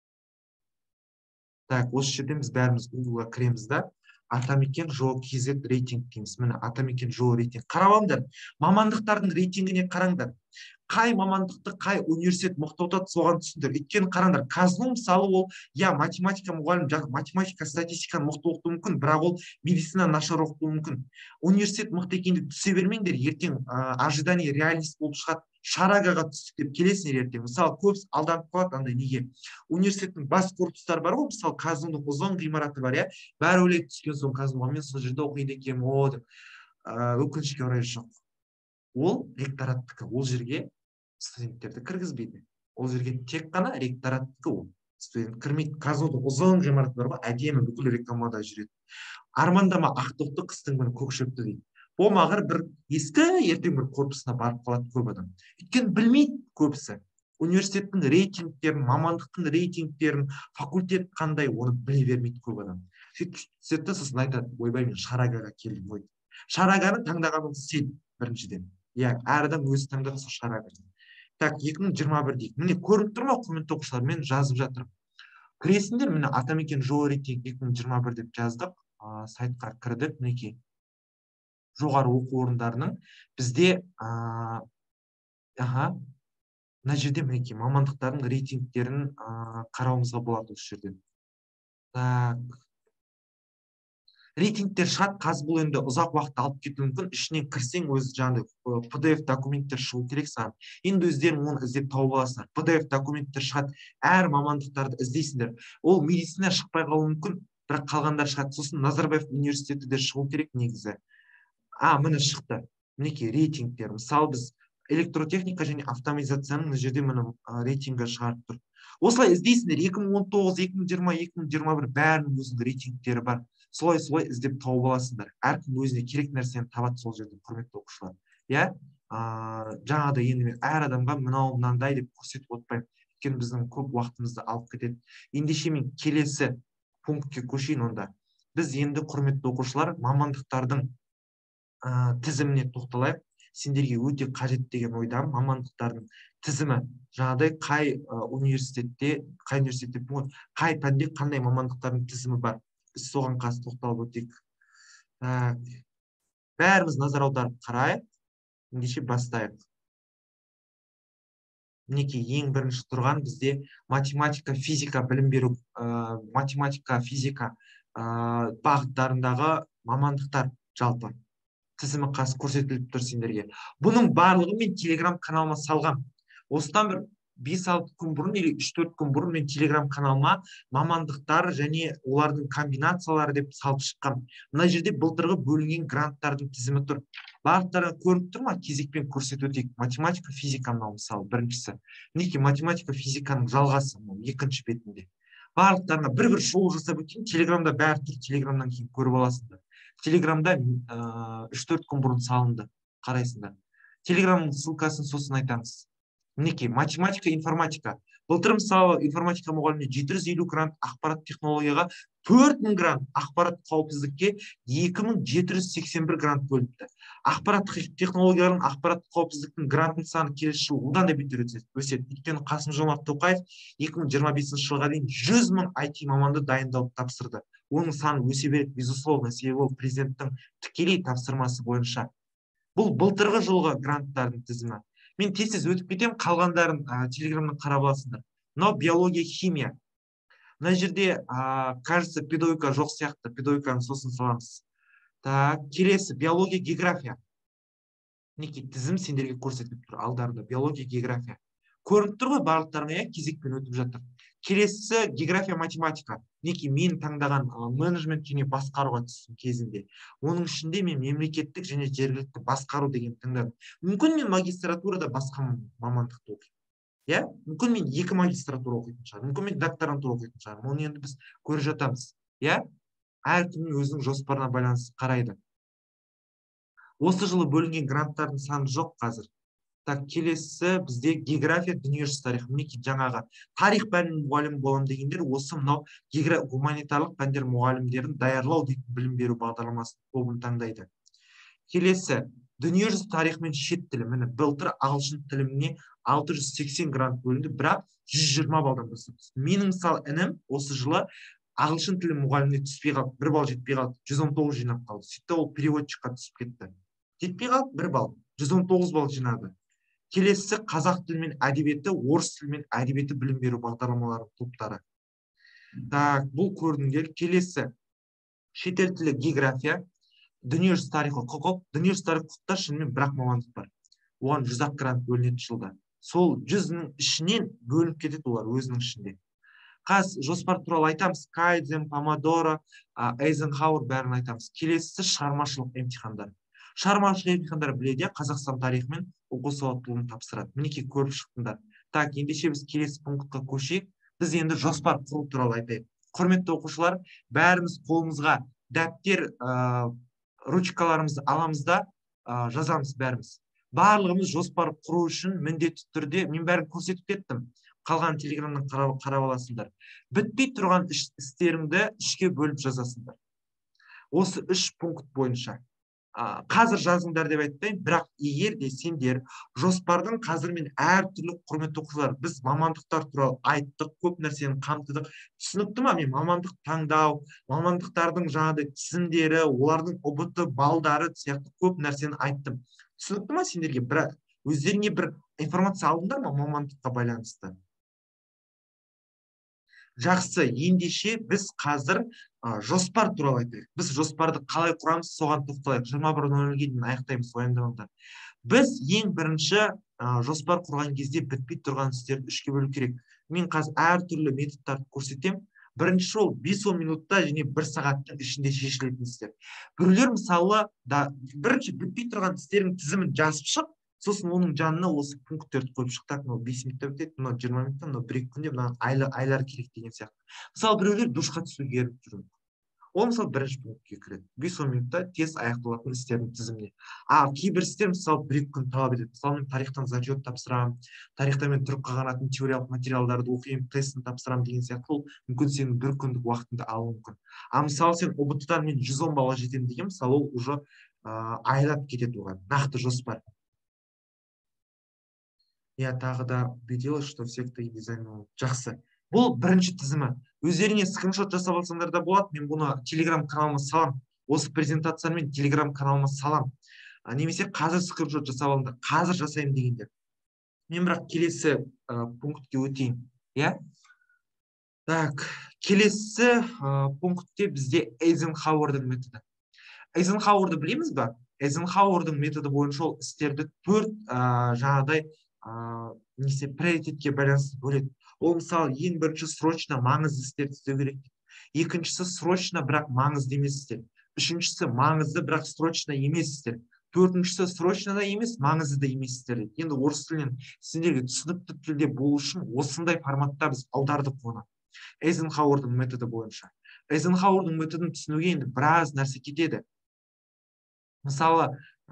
Так, осы жерден біз бәріміз Google-ға кіреміз да, Атамекен ЖО.кз рейтинг дейміз. Міне Атамекен ЖО рейтинг. Қарап алыңдар, мамандықтардың рейтингіне қараңдар. қай мамандықты қай университет мықтатады соған түсіңдер. Өйткені қараңдар, казну мысалы ол математика мұғалім математика статистиканы мықты оқытуы мүмкін, бірақ ол медицина нашар оқытуы мүмкін. Университет мықты екен деп түсе бермеңдер, ертең ожидание реальность болып шығады. Шарагаға түстік деп келесіңдер ертең. Мысалы көбісі алданып қалады андай неге. Университеттің бас корпустары бар ғой, мысалы казнудың ұзын ғимараты бар, иә. Бәрі ойлайды түскен соң казнуға мен сол жерде оқиды екенмін, о деп. Өкінішке орай жоқ. Ол ректораттікі, ол жерге студенттерді кіргізбейді. Ол жерге тек қана ректораттікі, ол студент кірмейді. Казнудың ұзын ғимараты бар ғой, әдемі бүкіл рекламада жүреді. Армандама ақтоқты қыстың күні көк шөпті дейді. Болмағыр бір ескі ертең бір корпусына барып қалады көп адам. Өйткені білмейді көбісі. Университеттің рейтингтерін, мамандықтың рейтингтерін, факультет қандай, оны біле бермейді көп адам. Сөйтіп сосын айтады, ойбай мен Шарагаға келдім ғой. Шараганы таңдағаныңыз сен біріншіден. Иә, әр адам өзі таңдаған сол Шарага. Так, 2021 дейік. Міне көрініп тұр ма, құрметті оқушылар, мен жазып жатырмын. Кіресіңдер, міне Атамекен жоо рейтинг 2021 деп жаздық. Сайтқа кірдік, мінекей. Жоғары оқу орындарының бізде мына жерде мінекей мамандықтардың рейтингтерін қарауымызға болады осы жерден. Так. Рейтингтер шығады, қазір бұл енді ұзақ уақыт алып кетуі мүмкін. Ішінен кірсең өзі жаңағыдай PDF документтер шығу керек саған. Енді өздерің оны іздеп тауып аласыңдар. PDF документтер шығады, әр мамандықтарды іздейсіңдер. Ол медицина шықпай қалуы мүмкін, бірақ қалғандар шығады. Сосын Назарбаев университеті де шығу керек негізі. Міне шықты. Мінекей рейтингтер. Мысалы біз электротехника және автоматизацияның мына жерде міне рейтингі шығарып тұр. Осылай іздейсіңдер. 2019, 2020, 2021 бәрінің өзінің рейтингтері бар. Солай іздеп тауып аласыңдар. Әркім өзіне керек нәрсені табады сол жерде, құрметті оқушылар. Иә? Жаңағыда енді мен әр адамға мынандай деп көрсетіп отпаймын. Өйткені біздің көп уақытымызды алып кетеді. Ендеше мен келесі пунктке көшейін онда. Біз енді, құрметті оқушылар, мамандықтардың тізіміне тоқталайық. Сендерге өте қажет деген ойдамын. Мамандықтардың тізімі. Жаңағыдай қай университетте, қай пәнде қандай мамандықтардың тізімі бар. Біз соған қазір тоқталып өтейік. Бәріміз назар аударып қарайық. Ендеше бастайық. Мінекей ең бірінші тұрған бізде математика, физика білім беру, математика, физика бағыттарындағы мамандықтар жалпы тізімі қазір көрсетіліп тұр сендерге. Бұның барлығы мен Telegram каналыма салғам. Осыдан бір 5-6 күн бұрын или 3-4 күн бұрын мен Telegram каналыма мамандықтар және олардың комбинациялары деп салып шыққам. Мына жерде былтырғы бөлінген гранттардың тізімі тұр. Барлықтары көрініп тұр ма? Кезекпен көрсетіп өтейік. Математика, физика мынау мысалы біріншісі. Мінекей математика, физиканың жалғасы екінші бетінде. Барлықтарына бір-бір шоу жасап өтейін. Телеграмда бәрі тұр. Телеграмнан кейін көріп аласыңдар. Телеграмда 3-4 күн бұрын салынды. Қарайсыңдар. Телеграмның ссылкасын сосын айтамыз. Мінекей, математика, информатика. Былтыр мысалы информатика мұғаліміне 750 грант, ақпарат технологияға 4000 грант, ақпарат қауіпсіздікке 2781 грант бөліпті. Ақпарат технологияларын, ақпарат қауіпсіздіктің грантын саны келесі жылы одан да бетер өседі. Өйткені Қасым-Жомарт Тоқаев 2025 жылға дейін 100 000 IT маманды дайындауды тапсырды. Оның саны өсе береді, безусловно, себебі ол президенттің тікелей тапсырмасы бойынша. Бұл былтырғы жылғы гранттардың тізімі. Мен тез өтіп кетем, қалғандарын Телеграмнан қарап аласыңдар. Мынау биология, химия. Мына жерде, кажется, педагогика жоқ сияқты, педагогиканы сосын саламыз. Так, келесі биология, география. Мінекей тізім сендерге көрсетіліп тұр, алдарында биология, география. Көрініп тұр ғой, барлықтарына кезекпен өтіп жатыр. Келесі география, математика. Мінекей мен таңдаған менеджмент және басқаруға түстім кезінде. Оның ішінде мен мемлекеттік және жергілікті басқару деген таңдадым. Мүмкін мен магистратурада басқа мамандықты оқимын. Иә? Мүмкін мен 2 магистратура оқитын шығармын. Мүмкін мен докторантура оқитын шығармын. Оны енді біз көріп жатамыз. Иә? Әркімнің өзінің жоспарына байланысты қарайды. Осы жылы бөлінген гранттардың саны жоқ қазір. Так, келесі бізде география, дүниежүзі тарихы. Мінекей жаңағы тарих пәнінің мұғалімі боламын дегендер осы мынау гуманитарлық пәндер мұғалімдерін даярлау дейтін білім беру бағдарламасын көбін таңдайды. Келесі дүниежүзі тарихы мен шет тілі. Міне былтыр ағылшын тіліміне 680 грант бөлінді, бірақ 120 балдан бастаппыз. Менің мысалы інім осы жылы ағылшын тілі мұғаліміне түспей қалды, 1 балл жетпей қалды, 119 жинап қалды. Сөйтті ол переводчикқа түсіп кетті. Жетпей қалды 1 балл, 119 балл жинады. Келесі қазақ тілі мен әдебиеті, орыс тілі мен әдебиеті білім беру бағдарламаларының топтары. Так, бұл көрінген. Келесі шетел тілі география, дүниежүзі тарихы құқық. Дүниежүзі тарихы құқықта шынымен бір-ақ мамандық бар. Оған 100-ақ грант бөлінеді жылда. Сол 100-ның ішінен бөлініп кетеді олар өзінің ішінде. Қазір жоспар туралы айтамыз. Кайдзен, Помодоро, Эйзенхауэр бәрін айтамыз. Келесісі шығармашылық емтихандары. Шығармашылық емтихандары біледі, Қазақстан тарихы мен оқу сауаттылығын тапсырады. Мінекей көріп шықтыңдар. Так, ендеше біз келесі пунктқа көшейік. Біз енді жоспар құру туралы айтайық. Құрметті оқушылар, бәріміз қолымызға дәптер, ручкаларымызды аламыз да жазамыз бәріміз. Барлығымыз жоспар құру үшін міндетті түрде, мен бәрін көрсетіп кеттім. Қалған телеграмнан қарап аласыңдар. Бітпей тұрған істеріңді үшке бөліп жазасыңдар. Осы 3 пункт бойынша. Қазір жазыңдар деп айтпаймын, бірақ егер де сендер жоспардың қазір мен әртүрлі құрметті оқушылар, біз мамандықтар туралы айттық, көп нәрсені қамтыдық. Түсінікті ма? Мен мамандық таңдау, мамандықтардың жаңағыдай тізімдері, олардың ұбт балдары сияқты көп нәрсені айттым. Түсінікті ма сендерге? Бірақ өздеріңе бір информация алдыңдар ма мамандыққа байланысты? Жақсы, ендеше біз қазір жоспар туралы айтайық. Біз жоспарды қалай құрамыз, соған тоқталайық. 21:00-ге дейін аяқтаймыз уайымдамаңдар. Біз ең бірінші жоспар құрған кезде бітпей тұрған істерді үшке бөлу керек. Мен қазір әртүрлі методтарды көрсетем. Бірінші ол 5-10 минутта және 1 сағаттың ішінде шешілетін істер. Біреулер мысалы бірінші бітпей тұрған істердің тізімін жазып шық, сосын оның жанына осы пункттерді қойып шықтық. Мынау 5 минутта бітеді, мынау 20 минутта, мынау 1-2 күнде, мынау айлар керек деген сияқты. Мысалы біреулер душқа түсуге еріп жүр. Ол мысалы бірінші пунктке кіреді. 5-10 минутта тез аяқталатын істердің тізіміне. Кейбір істер мысалы 1-2 күн талап етеді. Мысалы мен тарихтан зачет тапсырамын, тарихта мен түрік қағанатының теориялық материалдарды оқимын, тестін тапсырамын деген сияқты. Ол мүмкін сенің 1 күндік уақытыңды алуы мүмкін. Мысалы сен ұбт-дан мен 110 балға жетемін деген, мысалы ол уже айлап кетеді оған. Нақты жоспар. Я тағы да видел, что все такие дизайны. Жақсы. Бұл бірінші тізімі. Өздеріне скриншот жасап алсаңдар да болады. Мен бұны телеграм каналыма салам. Осы презентациямен телеграм каналыма салам. Немесе қазір скриншот жасап алыңдар. Қазір жасаймын дегендер. Мен бірақ келесі пунктке өтейін. Я? Так, келесі пунктте бізде Эйзенхауэрдің методы. Эйзенхауэрді білеміз ба? Эйзенхауэрдің методы бойынша ол істерді 4 жаңағыдай приоритетке байланысты бөледі. Ол мысалы ең бірінші срочно маңызды істерді істеу керек. Екіншісі срочно бірақ маңызды емес істер. Үшіншісі маңызды бірақ срочно емес істер. Төртіншісі срочно да емес, маңызды да емес істер. Енді орыс тілінен сендерге түсінікті тілде болу үшін осындай форматта біз аудардық оны. Эйзенхауэрдің методы бойынша. Эйзенхауэрдің методын түсінуге енді біраз нәрсе кетеді. Мысалы,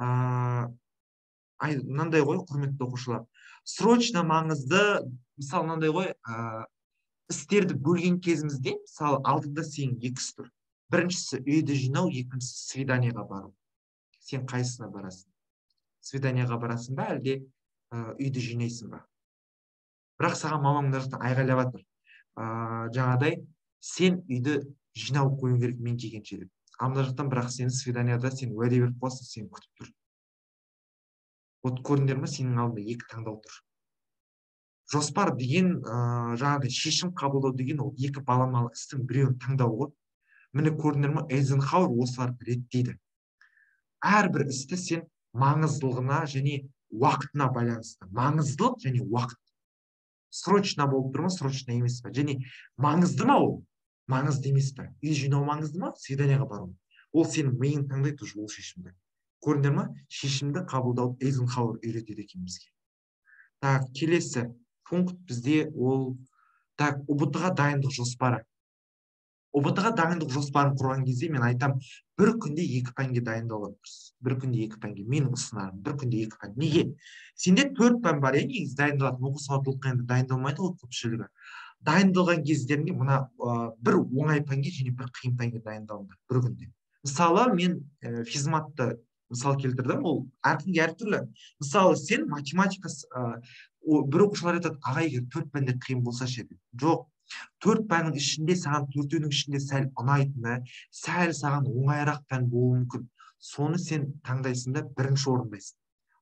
мынандай ғой, құрметті оқушылар. Срочно маңызды, мысалы мынандай ғой, істерді бөлген кезімізде, мысалы алдында сен 2 іс тұр. Біріншісі үйді жинау, екіншісі свиданияға бару. Сен қайсысына барасың? Свиданияға барасың ба, әлде үйді жинайсың ба? Бірақ саған мамаң мына жақтан айғайлап жатыр. Жаңағыдай, сен үйді жинау қоюың керек мен келгенше деп. Мына жақтан бірақ сені свиданияда сен уәде беріп қойсың, сен күтіп тұр. Вот көрдіңдер ме, сенің алдында 2 таңдау тұр. Жоспар деген жаңағыдай шешім қабылдау деген ол 2 баламалы істің біреуін таңдау ғой. Міне көрдіңдер ме, Эйзенхауэр осыларды реттейді. Әрбір істі сен маңыздылығына және уақытына байланысты. Маңыздылық және уақыт. Срочно болып тұр ма, срочно емес пе? Және маңызды ма ол? Маңызды емес пе? Үй жинау маңызды ма, свиданияға бару? Ол сенің миың таңдайды ол шешімді. Көрдіңдер ме? Шешімді қабылдау Эйзенхауэр үйретеді екен бізге. Так, келесі пункт бізде ол ұбт-ға дайындық жоспары. ұбт-ға дайындық жоспарын құрған кезде мен айтам, 1 күнде 2 пәнге дайындалу дұрыс. 1 күнде 2 пәнге мен ұсынарым. 1 күнде 2 пән. Неге? Сенде 4 пән бар, негізі дайындалатын оқу сауаттылыққа енді дайындалмайды ғой көпшілігі. Дайындалған кездерінде мына бір оңай пәнге және бір қиын пәнге дайындалыңдар 1 күнде. Мысалы, мен физматты мысал келтірдім, ол әркімге әртүрлі. Мысалы, сен математика бір оқушылар айтады, аға егер 4 пәнде қиын болса ше деп. Жоқ. 4 пәннің ішінде саған 4-інің ішінде сәл ұнайтыны, сәл саған оңайырақ пән болуы мүмкін. Соны сен таңдайсың да бірінші орындайсың.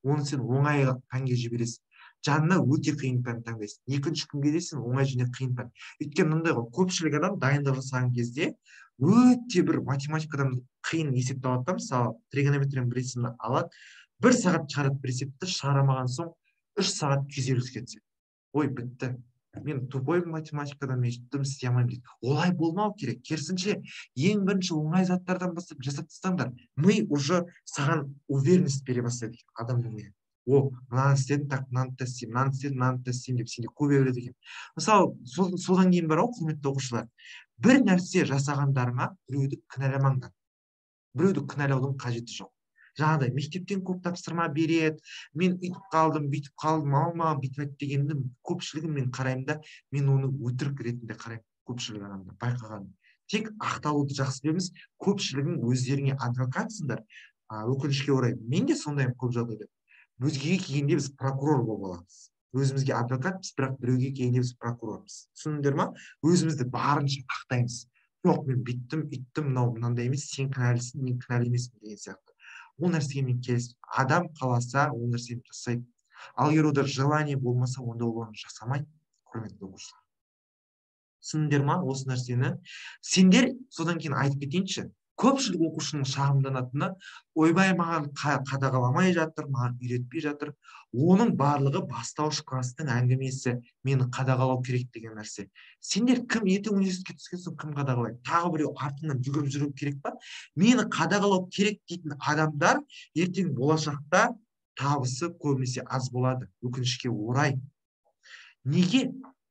оны сен оңай пәнге жібересің. Жанына өте қиын пән таңдайсың. Екінші күнге де сен оңай және қиын пән. Өйткені мындай ғой, көпшілік адам дайындық жасаған кезде өте бір математикадан қиын есепті алады да, мысалы тригонометрияның бір есебін алады, 1 сағат шығарады бір есепті, шығарамаған соң 3 сағат күйзеліске түседі. Ой, бітті. Мен тупой математикадан мен ештеңе істей алмаймын дейді. Олай болмау керек. Керісінше, ең бірінші оңай заттардан бастап жасап тастаңдар. Ми уже саған уверенность бере бастайды екен адамның миы. О, мынаны істедім, так мынаны да істеймін, мынаны істедім, мынаны да істеймін деп сенде көбейеді екен. Мысалы, содан кейін бар ғой, құрметті оқушылар, бір нәрсе жасағандарыңа біреуді кінәламаңдар. Біреуді кінәлаудың қажеті жоқ. Жаңағыдай мектептен көп тапсырма береді, мен үйтіп қалдым, бүйтіп қалдым, мама маған бүйтіп айтты дегенді көпшілігін мен қараймын да, мен оны өтірік ретінде қараймын, көпшілік адамды байқағаным. Тек ақталуды жақсы білеміз, көпшілігің өздеріңе адвокатсыңдар. Өкінішке орай, мен де сондаймын көп жағдайда. Өзгеге келгенде біз прокурор болып аламыз. Өзімізге адвокатпыз, бірақ біреуге келгенде біз прокурормыз. Түсіндіңдер ма? Өзімізді барынша ақтаймыз. Жоқ, мен бүйттім, үйттім, мынау мынандай емес, сен кінәлісің, мен кінәлі емеспін деген сияқты. Ол нәрсеге мен келісіп, адам қаласа ол нәрсені жасайды. Ал егер ода желание болмаса, онда ол оны жасамайды, құрметті оқушылар. Түсіндіңдер ма осы нәрсені? Сендер содан кейін айтып кетейінші, көпшілік оқушының шағымданатыны, ойбай маған қадағаламай жатыр, маған үйретпей жатыр. Оның барлығы бастауыш класстың әңгімесі, мені қадағалау керек деген нәрсе. Сендер кім ертең университетке түскен соң кім қадағалайды? Тағы біреу артыңнан жүгіріп жүру керек па? Мені қадағалау керек дейтін адамдар ертең болашақта табысы көбінесе аз болады, өкінішке орай. Неге?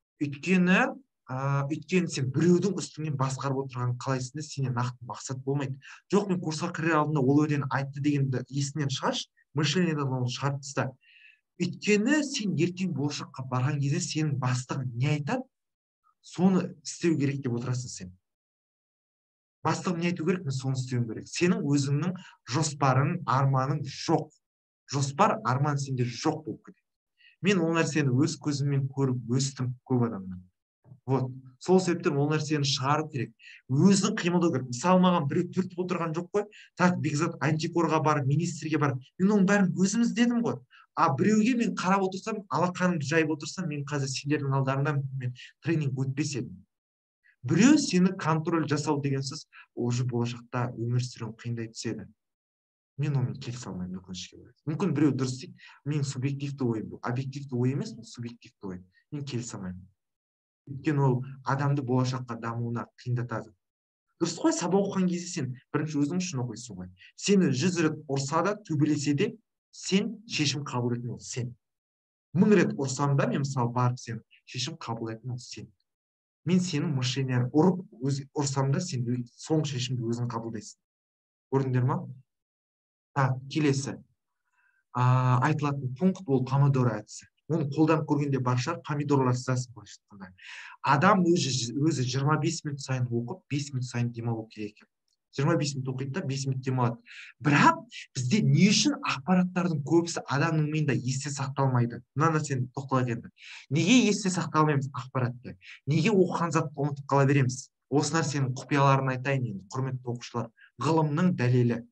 Өйткені сен біреудің үстінен басқарып отырған қалайсың, сенде нақты мақсат болмайды. Жоқ, мен курсқа кірер алдында ол өлең айтты дегенді есінен шығаршы, мышлениядан оны шығарып таста. Өйткені сен ертең болашаққа барған кезде сенің бастығың не айтады, соны істеу керек деп отырасың сен. Бастығым не айту керек, мен соны істеуім керек. Сенің өзіңнің жоспарың, арманың жоқ. Жоспар, арман сенде жоқ болып кетеді. Мен ол нәрсені өз көзіммен көріп өстім көп адамнан. Вот. Сол себептен ол нәрсені шығару керек. Өзің қимылдау керек. Мысалы, маған біреу түртіп отырған жоқ қой. Так, Бекзат антикорға барып, министрге барып, мен оның бәрін өзім іздедім ғой. Біреуге мен қарап отырсам, алақанымды жайып отырсам, мен қазір сендердің алдарында мен тренинг өтпес едім. Біреу сені контроль жасау деген сөз, уже болашақта өмір сүруің қиындай түседі. Мен онымен келісе алмаймын, өкінішке орай. Мүмкін біреу дұрыс дейді, менің субъективті ойым бұл. Объективті ой емес, бұл субъективті ой. Мен келісе алмаймын. Өйткені ол адамды болашаққа дамуына қиындатады. Дұрыс қой, сабақ оқыған кезде сен бірінші өзің үшін оқисың ғой. Сені 100 рет ұрса да, төбелесе де, сен шешім қабыл ететін ол сен. 1000 рет ұрсам да, мен мысалы барып сен шешім қабыл ететін ол сен. Мен сенің мышленияң ұрсам да, сен соң шешімді өзің қабылдайсың. Көрдіңдер ма? Келесі. Айтылатын пункт ол помидор әдісі. Оны қолданып көргенде бар шығар, помидорлар сызасың былайша айтқанда. Адам өзі 25 минут сайын оқып, 5 минут сайын демалу керек екен. 25 минут оқиды да 5 минут демалады. Бірақ бізде не үшін ақпараттардың көбісі адамның миында есте сақталмайды? Мына нәрсені тоқталайық енді. Неге есте сақталмаймыз ақпаратты? Неге оқыған затты ұмытып қала береміз? Осы нәрсенің құпияларын айтайын енді, құрметті оқушылар. Ғылымның дәлелі.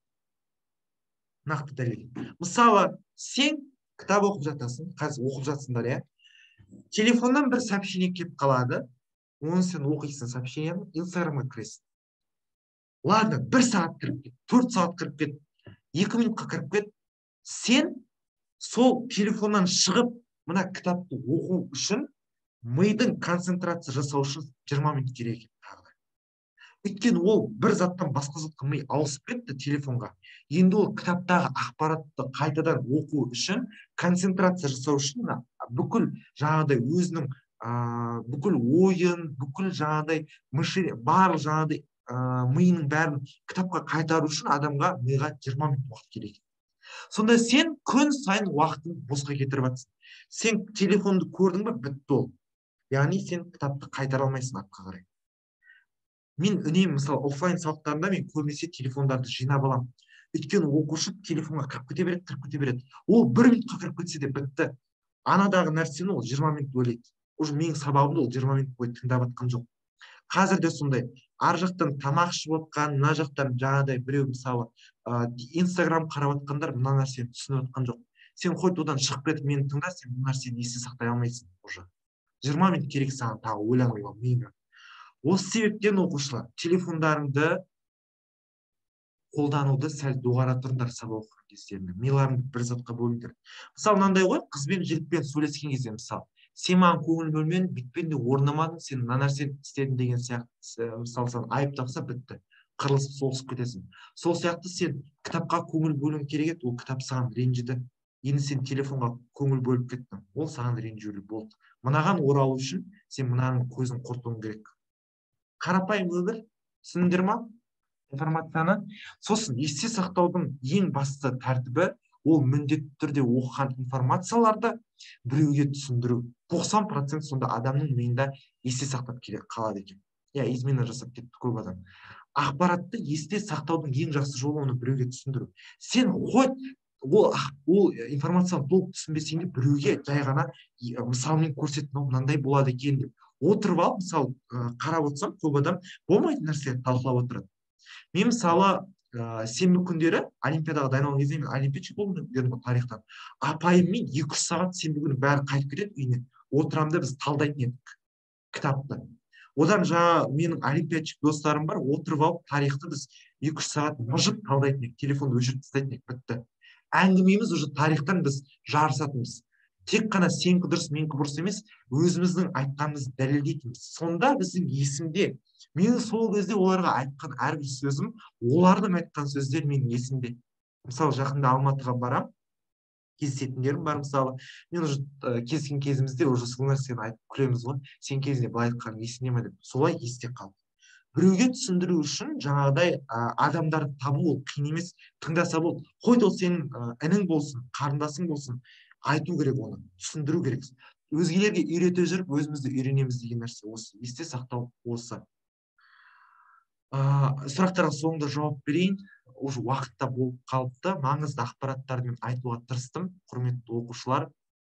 Нақты дәлел. Мысалы, сен кітап оқып жатасың, қазір оқып жатсыңдар, иә? Телефоннан бір сообщение келіп қалады, оны сен оқисың сообщениені, Инстаграмға кіресің. Ладно, 1 сағат кіріп кет, 4 сағат кіріп кет, 2 минутқа кіріп кет. Сен сол телефоннан шығып, мына кітапты оқу үшін, мидың концентрация жасау үшін 20 минут керек екен. Өйткені ол бір заттан басқа затқа ми ауысып кетті телефонға. Енді ол кітаптағы ақпаратты қайтадан оқу үшін, концентрация жасау үшін, бүкіл жаңағыдай өзінің бүкіл ойын, бүкіл жаңағыдай барлық жаңағыдай миының бәрін кітапқа қайтару үшін адамға миға 20 минут уақыт керек. Сонда сен күн сайын уақытын босқа кетіріп жатсың. Сен телефонды көрдің бе, бітті ол. Яғни сен кітапты қайтара алмайсың артқа қарай. Мен үнемі, мысалы, офлайн сабақтарында мен көбінесе телефондарды жинап аламын. Өйткені оқушы телефонға кіріп кете береді. Ол 1 минутқа кіріп кетсе де бітті. Анадағы нәрсені ол 20 минут ойлайды. Уже менің сабағымды ол 20 минут бойы тыңдап жатқан жоқ. Қазір де сондай. Ар жақтан тамақ ішіп отқан, мына жақтан жаңағыдай біреу мысалы Инстаграм қарап жатқандар мына нәрсені түсініп жатқан жоқ. сен хоть одан шығып кетіп мені тыңда, сен бұл нәрсені есте сақтай алмайсың уже. 20 минут керек саған тағы ойлануға миыңа. Осы себептен оқушылар телефондарыңды қолдануды сәл доғара тұрыңдар сабақ оқыған кездерінде. Миларыңды бір затқа бөліңдер. Мысалы, мынандай ғой, қызбен жігітпен сөйлескен кезде, мысалы, сен маған көңіл бөлмедің, бүйтпен де орнамадың, сен мына нәрсені істедің деген сияқты, мысалы, саған айып тақса бітті. Қырылысып соғысып кетесің. Сол сияқты сен кітапқа көңіл бөлуің керек еді, ол кітап саған ренжіді. Енді сен телефонға көңіл бөліп кеттің. Ол саған ренжулі болды. Мынаған оралу үшін сен мынаның көзін құртуың керек. Қарапайым өмір, түсіндіңдер ма? Информацияны. Сосын есте сақтаудың ең басты тәртібі ол міндетті түрде оқыған информацияларды біреуге түсіндіру. 90% сонда адамның миында есте сақтап қалады екен. Измена жасап кетті көп адам. Ақпаратты есте сақтаудың ең жақсы жолы оны біреуге түсіндіру. Сен хоть ол информацияны толық түсінбесең де біреуге жай ғана мысалмен көрсет, мынандай болады екен деп. Отырып алып, мысалы, қарап отырсам, көп адам болмайтын нәрселерді талқылап отырады. Мен мысалы сенбі күндері олимпиадаға дайындалған кезде мен олимпиадчик болдым дедім тарихтан. Апайыммен 2-3 сағат сенбі күні бәрі қайтып кетеді үйіне. Отырамын да біз талдайтын едік кітапты. Одан жаңа менің олимпиадчик достарым бар, отырып алып тарихты біз 2-3 сағат мыжып талдайтын едік, телефонды өшіріп тастайтын едік, бітті. Әңгімеміз уже тарихтан біз жарысатынбыз. Тек қана сенікі дұрыс, менікі бұрыс емес, өзіміздің айтқанымызды дәлелдейтінбіз. Сонда біздің есімде, менің сол кезде оларға айтқан әрбір сөзім, олардың айтқан сөздер менің есімде. Мысалы, жақында Алматыға барам, кездесетіндерім бар, мысалы, мен уже кездескен кезімізде уже сол нәрсені айтып күлеміз ғой, сен кезінде былай айтқаның есіңде ме деп, солай есте қалды. Біреуге түсіндіру үшін жаңағыдай адамдарды табу ол қиын емес, тыңдаса болды. Қойды ол сенің інің болсын, қарындасың болсын, айту керек оны, түсіндіру керек. Өзгелерге үйрете жүріп, өзімізді үйренеміз деген нәрсе осы, есте сақтау осы. Сұрақтарға соңында жауап берейін. Уже уақытта болып қалыпты. Маңызды ақпараттарды мен айтуға тырыстым, құрметті оқушылар.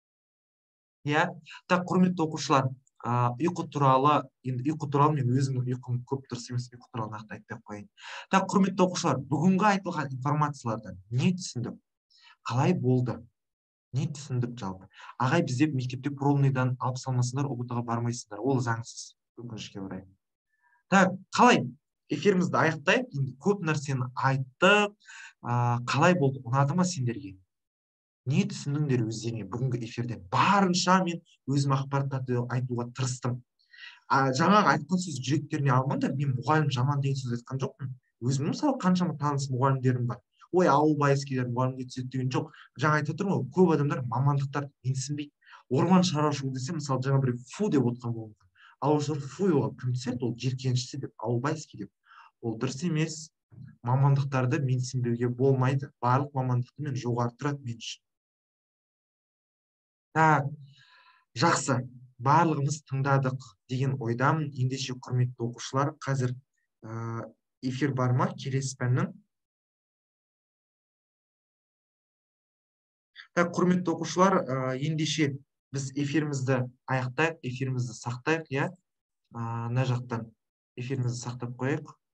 Құрметті оқушылар, ұйқы туралы, енді ұйқы туралы мен өзімнің ұйқым көп дұрыс емес, ұйқы туралы нақты айтпай қояйын. Құрметті оқушылар, бүгінгі айтылған информациялардан не түсіндік? Қалай болды? Не түсіндік жалпы? Ағай, бізде мектепте пробныйдан алып салмасыңдар, ұбт-ға бармайсыңдар. Ол заңсыз, өкінішке орай. Қалай? Эфирімізді аяқтайық. Енді көп нәрсені айттық. Қалай болды? Ұнады ма сендерге? Не түсіндіңдер өздеріңе бүгінгі эфирде? Барынша мен өзім ақпараттарды айтуға тырыстым. Жаңағы айтқан сөз жүректеріне алмаңдар. Мен мұғалім жаман деген сөз айтқан жоқпын. Өзімнің мысалы қаншама таныс мұғалімдерім бар. Ой, ауыл байыскерлер мұғалімге түседі деген жоқ. Жаңа айтып тұрмын ғой, көп адамдар мамандықтар менсінбейді. Орман шаруашылығы десе, мысалы, жаңа бір фу деп отқан болуы мүмкін. Ауыл шаруашылығы фу оған кім түседі, ол жеркеніші деп, ауыл байыский деп. Ол дұрыс емес. Мамандықтарды менсінбеуге болмайды. Барлық мамандықты мен жоғары тұрады мен үшін. Жақсы. Барлығымыз тыңдадық деген ойдамын. Ендеше құрметті оқушылар, қазір эфир бар ма келесі пәннің? Құрметті оқушылар, ендеше біз эфирімізді аяқтайық, эфирімізді сақтайық, мына жақтан эфирімізді сақтап қояйық.